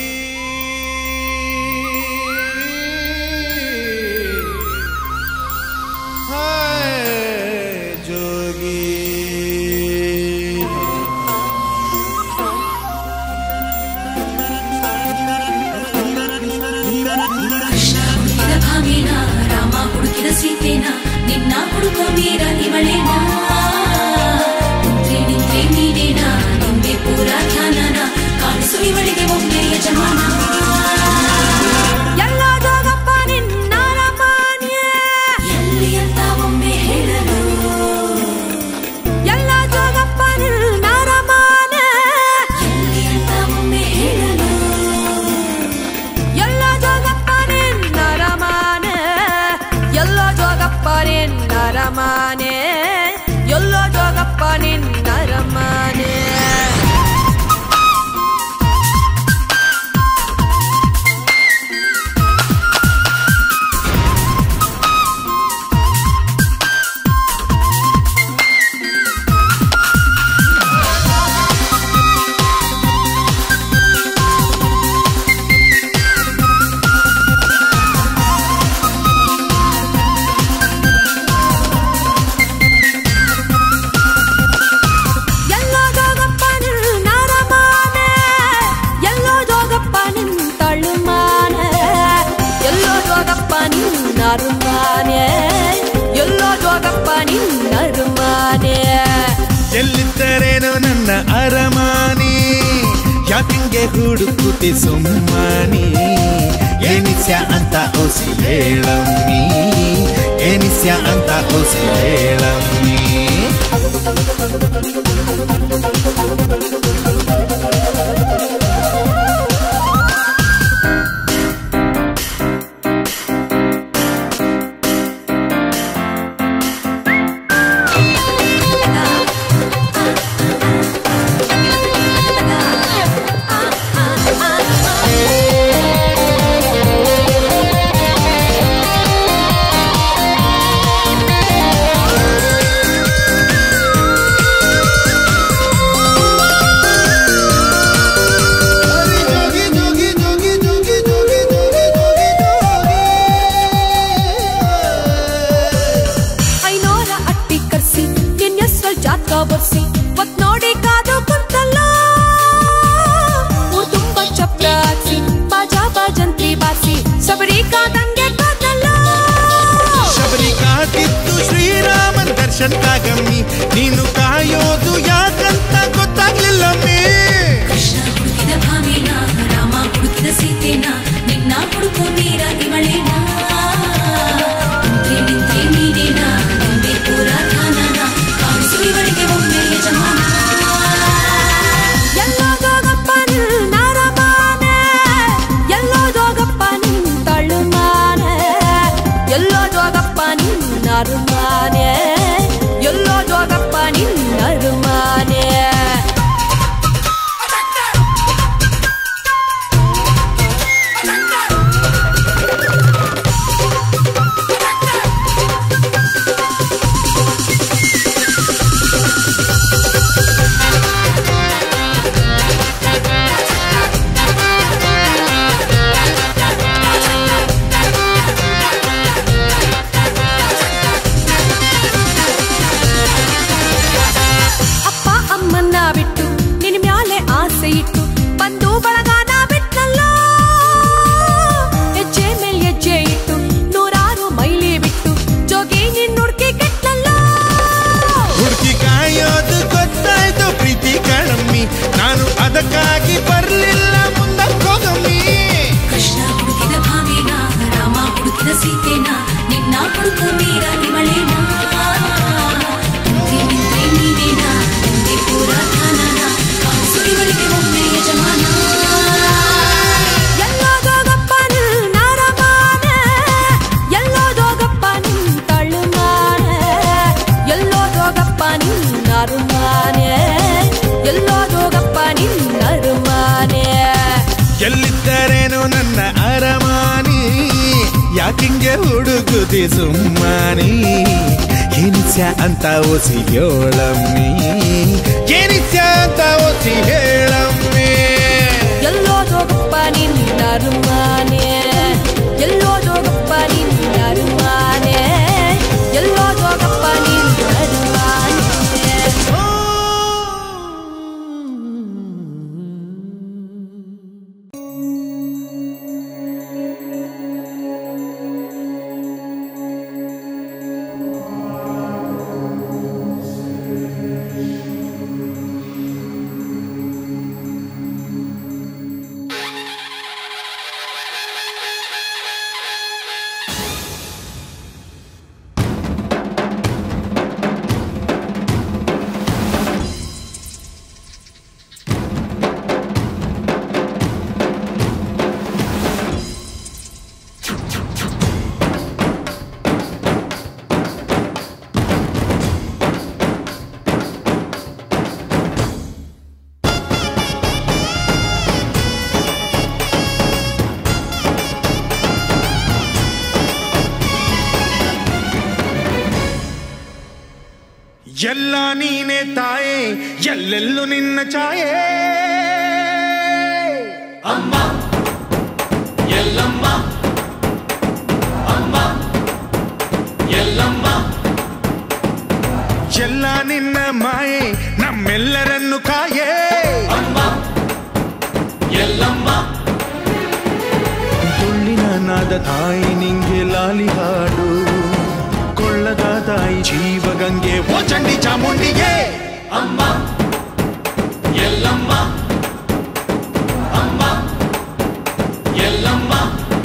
हाय जोगी ನಿನ್ನ ಹುಡುಕೋ ಮೀರ ಇವಳೇನಾ ನಿಂತ್ರೆ ನೀನೇನಾ ನಿಂಬೆ ಪೂರ ಧ್ಯಾನನ ಕಾಣಿಸು ಇವಳಿಗೆ ಒಮ್ಮೆ ಯಜಮಾನ ಎಲ್ಲ ಜೋಗಪ್ಪ ನಿನ್ನ ರಮಾನ್ಯ ಎಲ್ಲಿ ಅಂತ ಒಮ್ಮೆ ಹೇಳಲು ಎಲ್ಲ ಜೋಗಪ್ಪ ನಿನ್ನ ರಮಾನ ಎಲ್ಲಿ ಅಂತ ಒಮ್ಮೆ ಹೇಳಲು ಎಲ್ಲ ಜೋಗಪ್ಪ ನಿನ್ನ ರಮಾನ ಎಲ್ಲ ಜೋಗಪ್ಪ ನಿನ್ನ ರಮಾನೆ ಎಲ್ಲೋ ಜೋಗಪ್ಪ ನಿನ್ನ ರಮಾನೆ ಎಲ್ಲಿದ್ದರೇನು ನನ್ನ ಅರಮಾನಿ ಯಾಕಿಂಗೆ ಹುಡುಕುತಿ ಸುಮ್ಮನಿ ಏನಿಸ್ಯ ಅಂತ ಓಸಿ ಹೇಳಮ್ಮಿ ಏನಿಸ್ಯ ಅಂತ ಓಸಿ ಹೇಳಮ್ಮಿ ನೀನು ಕಾಯೋದು ಯಾಕಂತ ಗೊತ್ತಾಗ್ಲಿಲ್ಲಮ್ಮಿ ಕೃಷ್ಣ ಹುಡುಕಿದ ಭಾಮಿನ ರಾಮ ಹುಡುಕಿದ ಸೀತೆನ ನಿನ್ನ ಹುಡುಕೋ ಮೀರ ಇವಳೇನಾ ನಿಂತ್ರೆ ನೀನೇನಾ ನಿಂಬೆ ಪೂರ ಧ್ಯಾನನ ಕಾಣಿಸು ಇವಳಿಗೆ ಒಮ್ಮೆ ಯಜಮಾನ ಎಲ್ಲೋ ಜೋಗಪ್ಪ ನಿನ್ನ ರಮಾನ ಎಲ್ಲೋ ಜೋಗಪ್ಪ ನಿನ್ನ ತಳ್ಳುಮಾನ ಎಲ್ಲೋ ಜೋಗಪ್ಪ ನಿನ್ನ ಅರುಮಾನೆ ಎಲ್ಲೋ ಜೋಗಪ್ಪ ನಿನ್ನ ಅರುಮಾನೆ ಅದಕ್ಕಾಗಿ ಬರ್ಲಿಲ್ಲ ಮುಂದಕ್ಕೋಗಮ್ಮಿ ಕೃಷ್ಣ ಹುಡುಕಿದ ಭಾಮಿನ ರಾಮ ಹುಡುಕಿದ ಸೀತೆನ ನಿನ್ನ ಹುಡುಕೋ ಮೀರ ಇವಳೇನಾ ನಿಂತ್ರೆ ನೀನೇನಾ ನಿಂಬೆ ಪೂರ ಧ್ಯಾನನ ಕಾಣಿಸು ಇವಳಿಗೆ ಒಮ್ಮೆ ಯಜಮಾನ ಎಲ್ಲೋ ಜೋಗಪ್ಪ ನಿನ್ನ ರಮಾನ ಎಲ್ಲೋ ಜೋಗಪ್ಪ ನಿನ್ನ ತಳ್ಳುಮಾನ ಎಲ್ಲೋ ಜೋಗಪ್ಪ ನಿನ್ನ ಅರುಮಾನೆ ಎಲ್ಲೋ ಜೋಗಪ್ಪ ನಿನ್ನ ಅರುಮಾನೆ ಎಲ್ಲಿದ್ದರೇನು ನನ್ನ ಅರಮಾನಿ ಯಾಕಿಂಗೆ ಹುಡುಗುದಿ ಸುಮ್ಮನಿ ಏನಿಸ್ಯ ಅಂತ ಓಸಿ ಹೇಳಮ್ಮಿ ಏನಿಸ್ಯ ಅಂತ ಓಸಿ ಹೇಳಮ್ಮಿ ಎಲ್ಲೋ ಜೋಗಪ್ಪ ನಿನ್ನ ಅರುಮಾನೆ ಎಲ್ಲೋ ಜೋಗಪ್ಪ ನಿನ್ನ ಅರುಮಾನೆ ಎಲ್ಲೋ ಜೋಗಪ್ಪ ನಿನ್ನ ಅರುಮಾನೆ ಎಲ್ಲ ನೀನೆ ತಾಯೇ ಎಲ್ಲೆಲ್ಲೂ ನಿನ್ನ ಛಾಯೆ ಅಮ್ಮ ಎಲ್ಲಮ್ಮ ಅಮ್ಮ ಎಲ್ಲಮ್ಮ ಎಲ್ಲ ನಿನ್ನ ಮಾಯೆ ನಮ್ಮೆಲ್ಲರನ್ನು ಕಾಯೇ ಅಮ್ಮ ಎಲ್ಲಮ್ಮ ತುಳ್ಳಿನ ನಾದ ತಾಯಿ ನಿಂಗೆ ಲಾಲಿ ಹಾಡು ಕೊಳ್ಳದ ತಾಯಿ ಜೀವಗಂಗೆ ಓ ಚಂಡಿ ಚಾಮುಂಡಿಗೆ ಅಮ್ಮ ಎಲ್ಲಮ್ಮ ಅಮ್ಮ ಎಲ್ಲಮ್ಮ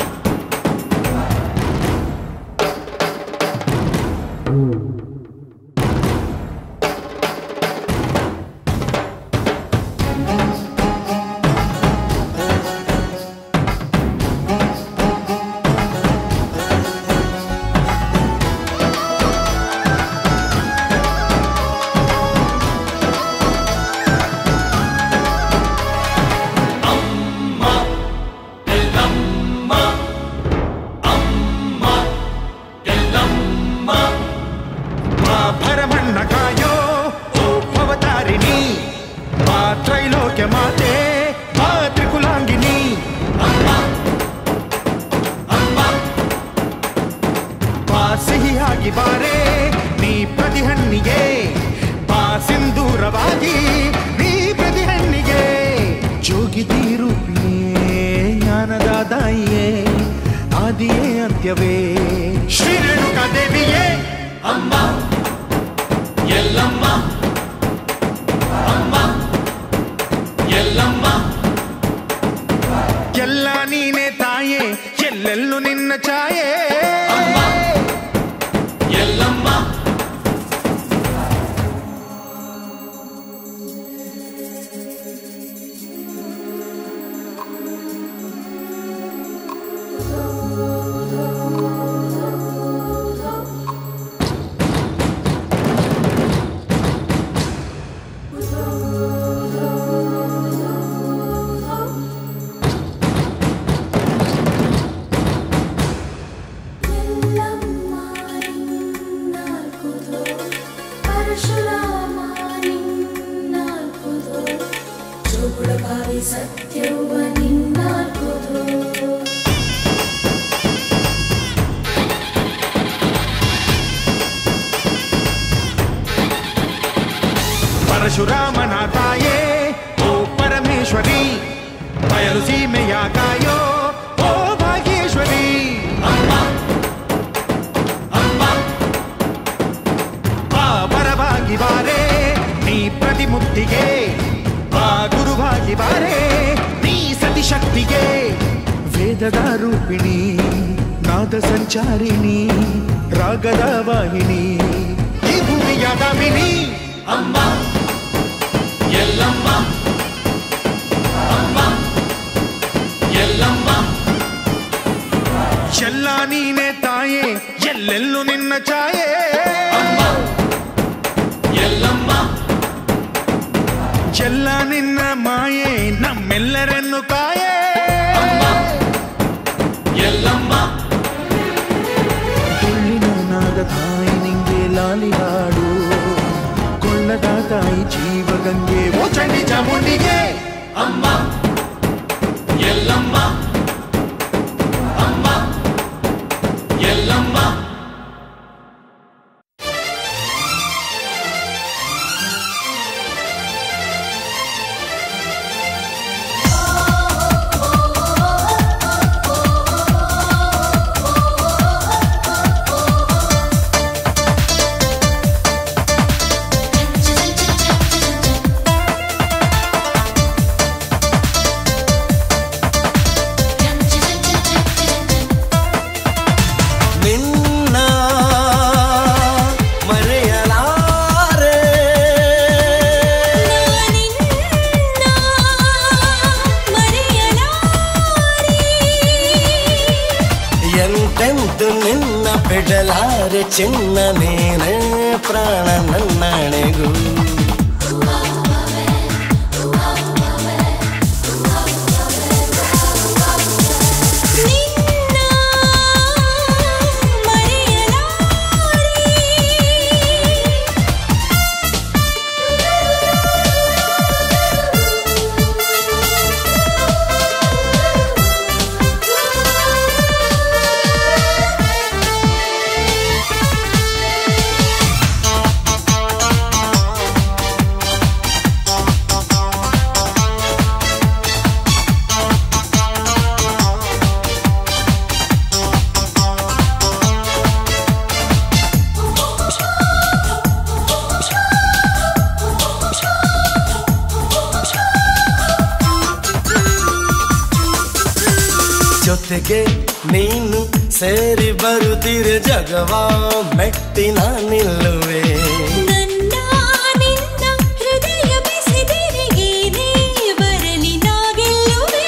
ಬಾರೆ ನೀ ಪ್ರತಿ ಹಣ್ಣಿಗೆ ಬಾ ಸಿಂಧೂರವಾಗಿ ನೀ ಪ್ರತಿ ಹಣ್ಣಿಗೆ ಜೋಗಿತಿ ರೂಪಿಯೇ ಜ್ಞಾನದ ದಾಯಿಯೇ ಆದಿಯೇ ಅಂತ್ಯವೇ ಶ್ರೀ ರೇಣುಕಾ ದೇವಿಯೇ ಅಮ್ಮ ಎಲ್ಲಮ್ಮ ಅಮ್ಮ ಎಲ್ಲಮ್ಮ ಎಲ್ಲ ನೀನೆ ತಾಯೇ ಎಲ್ಲೆಲ್ಲೂ ನಿನ್ನ ಛಾಯೆ ಎಲ್ಲಮ್ಮ ಪರಶುರಾಮನ ತಾಯೇ ಓ ಪರಮೇಶ್ವರಿ ಬಯಲು ಸೀಮೆಯ ಕಾಯೋ ಓ ಭಾಗ್ಯೇಶ್ವರಿ ಅಮ್ಮ ಅಮ್ಮ ಬಾ ಪರವಾಗಿ ಬಾರೆ ನೀ ಪ್ರತಿಮುಕ್ತಿಗೆ ಬಾ ಗುರುವಾಗಿ ಬಾರೆ ನೀ ಸತಿಶಕ್ತಿಗೆ ವೇದದ ರೂಪಿಣಿ ನಾದ ಸಂಚಾರಿಣಿ ರಾಗದ ವಾಹಿನಿ ಈ ಭೂಮಿಯ ದಾಮಿನಿ ಅಮ್ಮ ಎಲ್ಲಮ್ಮ ಅಮ್ಮ ಎಲ್ಲಮ್ಮ ಎಲ್ಲ ನೀನೆ ತಾಯೇ ಎಲ್ಲೆಲ್ಲೂ ನಿನ್ನ ಛಾಯೆ ಅಮ್ಮ ಎಲ್ಲಮ್ಮ ಎಲ್ಲ ನಿನ್ನ ಮಾಯೆ ನಮ್ಮೆಲ್ಲರನ್ನು ಕಾಯೇ ಎಲ್ಲಮ್ಮ ತುಳ್ಳಿನ ನಾದ ತಾಯಿ ನಿಂಗೆ ಲಾಲಿ ಹಾಡು ಕೊಳ್ಳದ ತಾಯಿ ಜೀವಗಂಗೆ ಓ ಚಂಡಿ ಚಾಮುಂಡಿಗೆ ಅಮ್ಮ ಎಲ್ಲಮ್ಮ ಅಮ್ಮ ಎಲ್ಲಮ್ಮ ನಿನ್ನ ಬಿಡಲಾರೆ ಚಿನ್ನ ನೀನೇ ಪ್ರಾಣ ನನ್ನಣೆಗೂ ಜೊತೆಗೆ ನೀನು ಸೇರಿ ಬರುತ್ತಿರೆ ಜಗವ ಮೆಟ್ಟಿ ನಾ ನಿಲ್ಲುವೆ. ನನ್ನ ನಿನ್ನ ಹೃದಯ ಬೆಸೆದರೆ ಏನೇ ಬರಲಿ ನಾ ಗೆಲ್ಲುವೆ.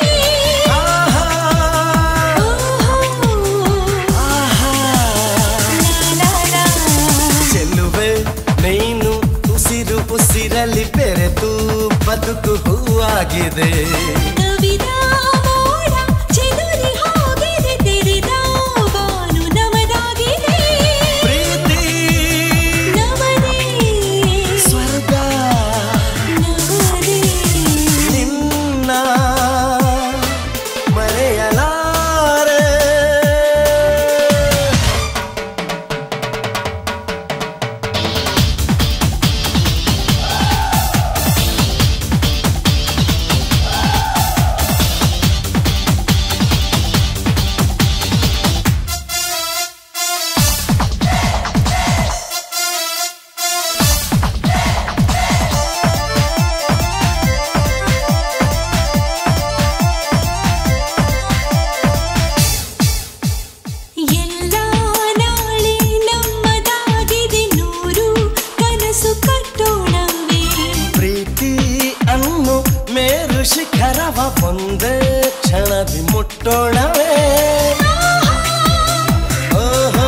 ಚೆಲ್ಲುವೆ ನೀನು ಉಸಿರು ಉಸಿರಲ್ಲಿ ಬೆರೆತು ಬದುಕು ಹೂವಾಗಿದೆ. ಕವಿದ ಮೋಡ ಚೆದುರಿ ಹೋಗಿದೆ ತೆರೆದ ಬಾನು ನಮದಾಗಿದೆ. ಪ್ರೀತಿ ನಮದೇ ಸ್ವರ್ಗ ನಮದೇ ನಿನ್ನ ಮರೆಯಲಾರೆ. ಎಲ್ಲ ನಾಳೆ ನಮ್ಮದಾಗಿದೆ ನೂರು ಕನಸು ಕಟ್ಟೋಣವೇ. ಪ್ರೀತಿ ಅನ್ನು ಮೇರು ಶಿಖರವ ಒಂದೇ ಕ್ಷಣದಿ ಮುಟ್ಟೋಣವೇ. ಓಹೋ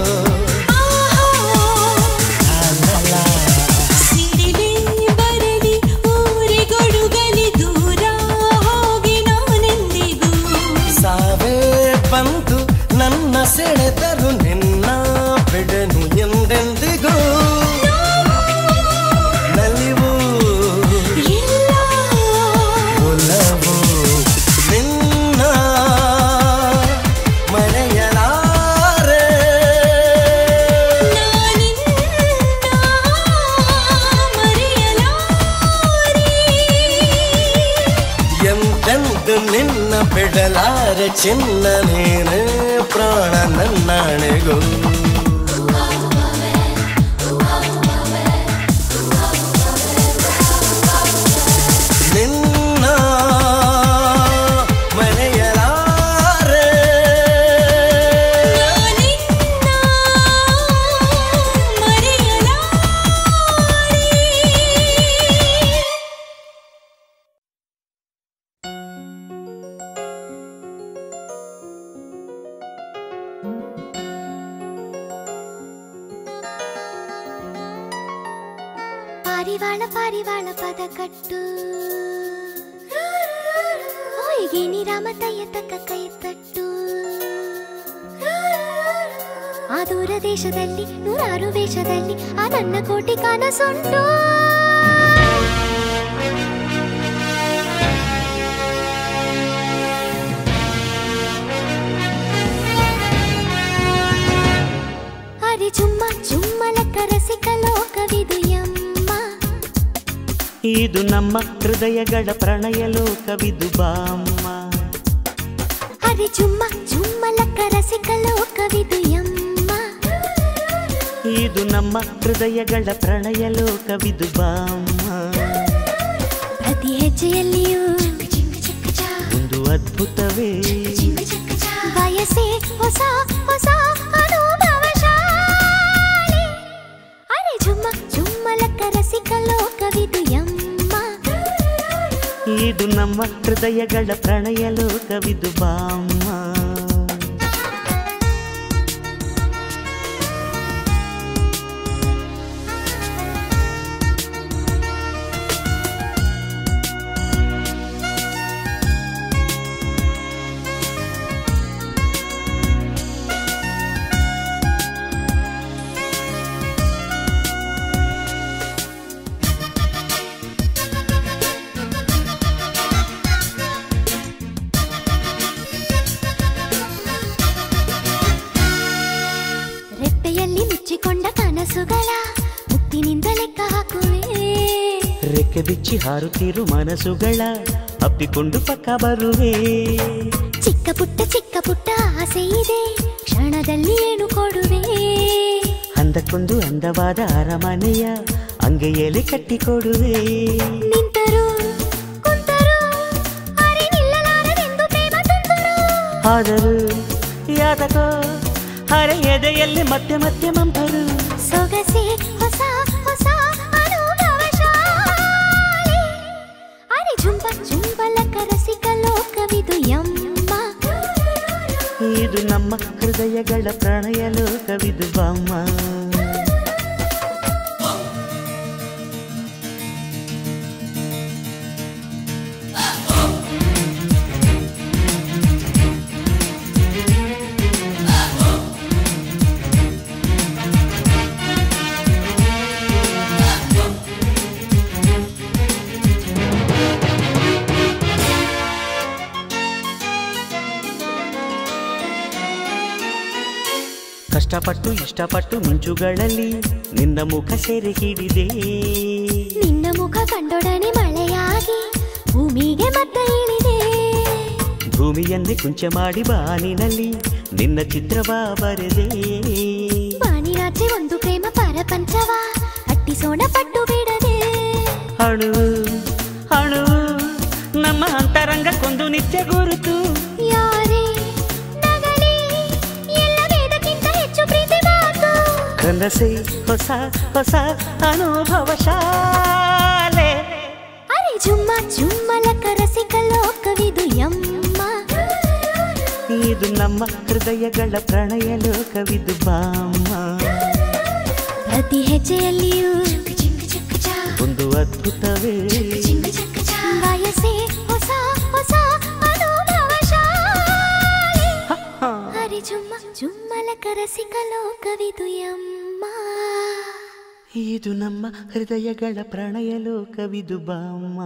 ಸಿಡಿಲೇ ಬರಲಿ ಊರಿಗೊಡುಗಲಿ ದೂರ ಹೋಗಿ ನಾನೆಂದಿಗೂ. ಸಾವೇ ಬಂದು ನನ್ನ ಸೆಳೆದರು ನಿನ್ನ ಬಿಡನು ಎಂದೆಂದಿಗೂ. ನಲಿವು ಎಲ್ಲ ಒಲವು ನಿನ್ನ ಮರೆಯಲಾರೆ. ನಾನಿನ್ನ ಮರೆಯಲಾರೆ. ಎಂದೆಂದು ನಿನ್ನ ಬಿಡಲಾರೆ ಚಿನ್ನ ನೀನೇ ಪ್ರಾಣ ನನ್ನಾಣೆಗೂ. ನಿನ್ನ ಮರೆಯಲಾರೆ. ನಾನಿನ್ನ ಮರೆಯಲಾರೆ. ಪಾರಿವಾಳ ಪಾರಿವಾಳ ಪದ ಕಟ್ಟು ಓಯ್ಗಿನಿ ರಾಮ ತಯ್ಯ ತಕ್ಕ ಕೈ ತಟ್ಟು. ಆ ದೂರ ದೇಶದಲ್ಲಿ ನೂರಾರು ವೇಷದಲ್ಲಿ ಆ ನನ್ನ ಕೋಟಿ ಕನಸುಂಟು. ಅರೆ ಚುಮ್ಮ ಚುಮ್ಮಲಕ್ಕ ರಸಿಕ ಲೋಕವಿದು ಯಮ್ಮ. ಇದು ನಮ್ಮ ಹೃದಯಗಳ ಪ್ರಣಯ ಲೋಕವಿದು ಬಾಮ್ಮ. ಅರೆ ಚುಮ್ಮ ಚುಮ್ಮಲಕ್ಕ ರಸಿಕ ಲೋಕವಿದು ಯಮ್ಮ. ಇದು ನಮ್ಮ ಹೃದಯಗಳ ಪ್ರಣಯ ಲೋಕವಿದು ಬಾಮ್ಮ. ಪ್ರತಿ ಹೆಜ್ಜೆಯಲ್ಲಿಯೂ ಒಂದು ಅದ್ಭುತವೇ ಬಯಸೆ ಹೊಸ ಹೊಸ ಅನುಭವ ಶಾಲೆ. ಅರೆ ಚುಮ್ಮ ಚುಮ್ಮಲಕ್ಕ ರಸಿಕ ಲೋಕವಿದು ಯಮ್ಮ. ಇದು ನಮ್ಮ ಹೃದಯಗಳ ಪ್ರಣಯ ಲೋಕವಿದು ಬಾಮ್ಮ. ಮುಚ್ಚಿಕೊಂಡ ಕನಸುಗಳ ಮುತ್ತಿನಿಂದ ಲೆಕ್ಕ ಹಾಕುವೆ. ರೆಕ್ಕೆ ಬಿಚ್ಚಿ ಹಾರುತ್ತಿರು ಮನಸ್ಸುಗಳ ಅಪ್ಪಿಕೊಂಡು ಪಕ್ಕ ಬರುವೆ. ಚಿಕ್ಕ ಪುಟ್ಟ ಆಸೆ ಇದೆ, ಕ್ಷಣದಲ್ಲಿ ಏನು ಕೊಡುವೆ. ಅಂದಕ್ಕೊಂದು ಅಂದವಾದ ಅರಮನೆಯ ಅಂಗೈಯಲ್ಲಿ ಕಟ್ಟಿಕೊಡುವೆ. ನಿಂತರು ಕುಂತರು ಅರೆ ನಿಲ್ಲಲಾರದೆಂದು ಪ್ರೇಮ ತುಂತರು. ಆದರೂ ಯಾತಕೋ ಹರೆಯದೆಯಲ್ಲಿ ಮತ್ತೆ ಮತ್ತೆ ಮಂಪರು ಸೊಗಸೆ ಹೊಸ ಹೊಸ ಅನುಭವ ಶಾಲೆ ಅರೆ ಜುಂಬ ಜುಂಬಲಕ ರಸಿಕ ಲೋಕವಿದು ಯಮ್ಮ ಇದು ನಮ್ಮ ಹೃದಯಗಳ ಪ್ರಣಯ ಲೋಕವಿದು ಬಾಮ್ಮ ಕಷ್ಟಪಟ್ಟು ಇಷ್ಟಪಟ್ಟು ಮಿಂಚುಗಳಲ್ಲಿ ನಿನ್ನ ಮುಖ ಸೆರೆ ಹಿಡಿದೆ ನಿನ್ನ ಮುಖ ಕಂಡೊಡನೆ ಮಳೆಯಾಗಿ ಭೂಮಿಗೆ ಮತ್ತೆ ಇಳಿದೆ ಭೂಮಿಯನ್ನೇ ಕುಂಚೆ ಮಾಡಿ ಬಾನಿನಲ್ಲಿ ನಿನ್ನ ಚಿತ್ರವ ಬರೆದೆ ಬಾನಿನಾಚೆ ಒಂದು ಪ್ರೇಮ ಪರಪಂಚವ ಅಟ್ಟಿಸೋಣ ಪಟ್ಟು ಬಿಡದೆ ಅಣು ಅಣು ನಮ್ಮ ಅಂತರಂಗಕ್ಕೊಂದು ನಿತ್ಯ ಗುರುತು ಯಾರೇ ನಗಲಿ ಎಲ್ಲವೇದಕ್ಕಿಂತ ಹೆಚ್ಚು ಪ್ರೀತಿ ಮಾತು ಕನಸೆ ಹೊಸ ಹೊಸ ಅನುಭವ ಶಾಲೆ ಅರೆ ಜುಮ್ಮ ಜುಮ್ಮಲಕ ರಸಿಕ ಲೋಕವಿದು ಯಮ್ಮ ಇದು ನಮ್ಮ ಹೃದಯಗಳ ಪ್ರಣಯ ಲೋಕವಿದು ಬಾಮ್ಮ ಪ್ರತಿ ಹೆಜ್ಜೆಯಲ್ಲಿಯೂ ಒಂದು ಅದ್ಭುತವೇ ಬಯಸೆ ಹೊಸ ಹೊಸ ಅನುಭವ ಶಾಲೆ ಅರೆ ಜುಮ್ಮ ಜುಮ್ಮಲಕ ರಸಿಕ ಲೋಕವಿದು ಯಮ್ಮ ಇದು ನಮ್ಮ ಹೃದಯಗಳ ಪ್ರಣಯ ಲೋಕವಿದು ಬಾಮ್ಮ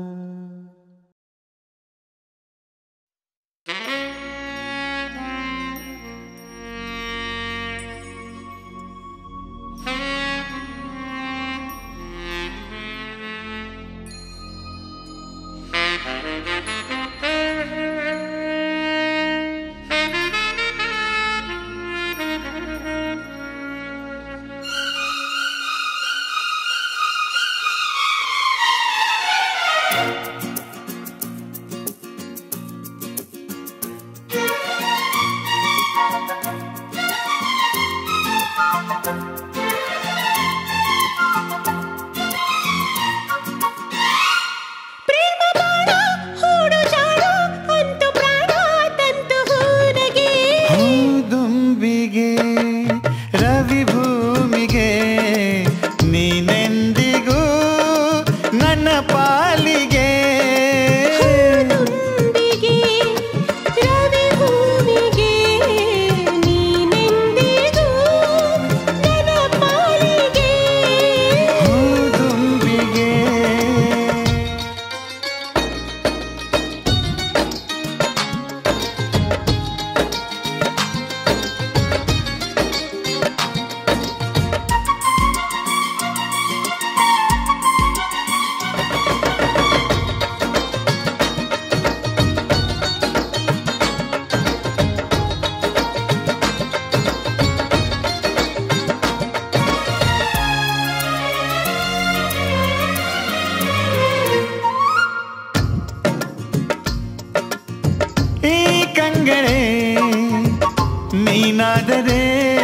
ನೀನಾದರೆ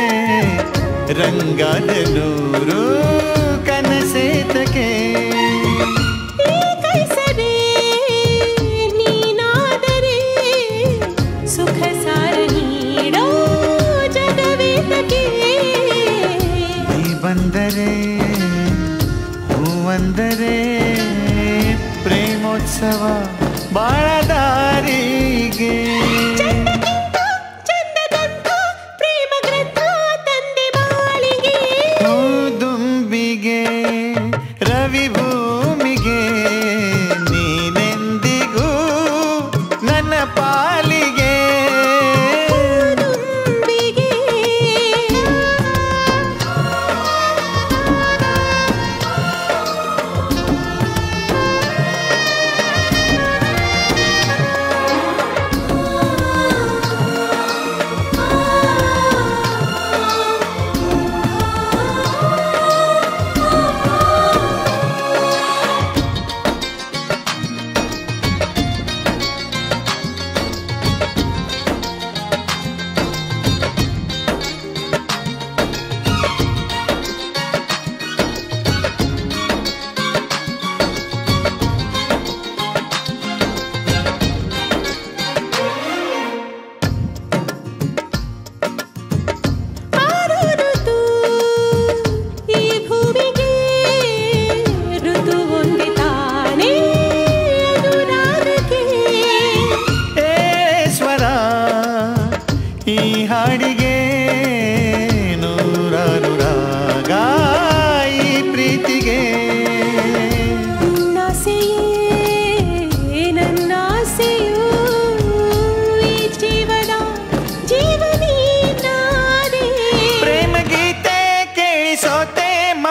ರಂಗಾದ ನೂರು ಕನಸೇತಕ್ಕೆ ಕೈಸರೆ ನೀನಾದರೆ ಸುಖ ಸಾರ ನೀಡೋ ಜಗವೇತಕ್ಕೆ ನೀ ಬಂದರೆ ಹೂವಂದರೆ ಪ್ರೇಮೋತ್ಸವ ಬಾಳದಾರಿಗೆ ರವಿ ಭೂಮಿಗೆ ನೀನೆಂದಿಗೂ ನನ್ನ ಪಾಲಿಗೆ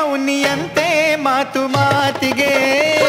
ಮೌನಿಯಂತೆ ಮಾತು ಮಾತಿಗೆ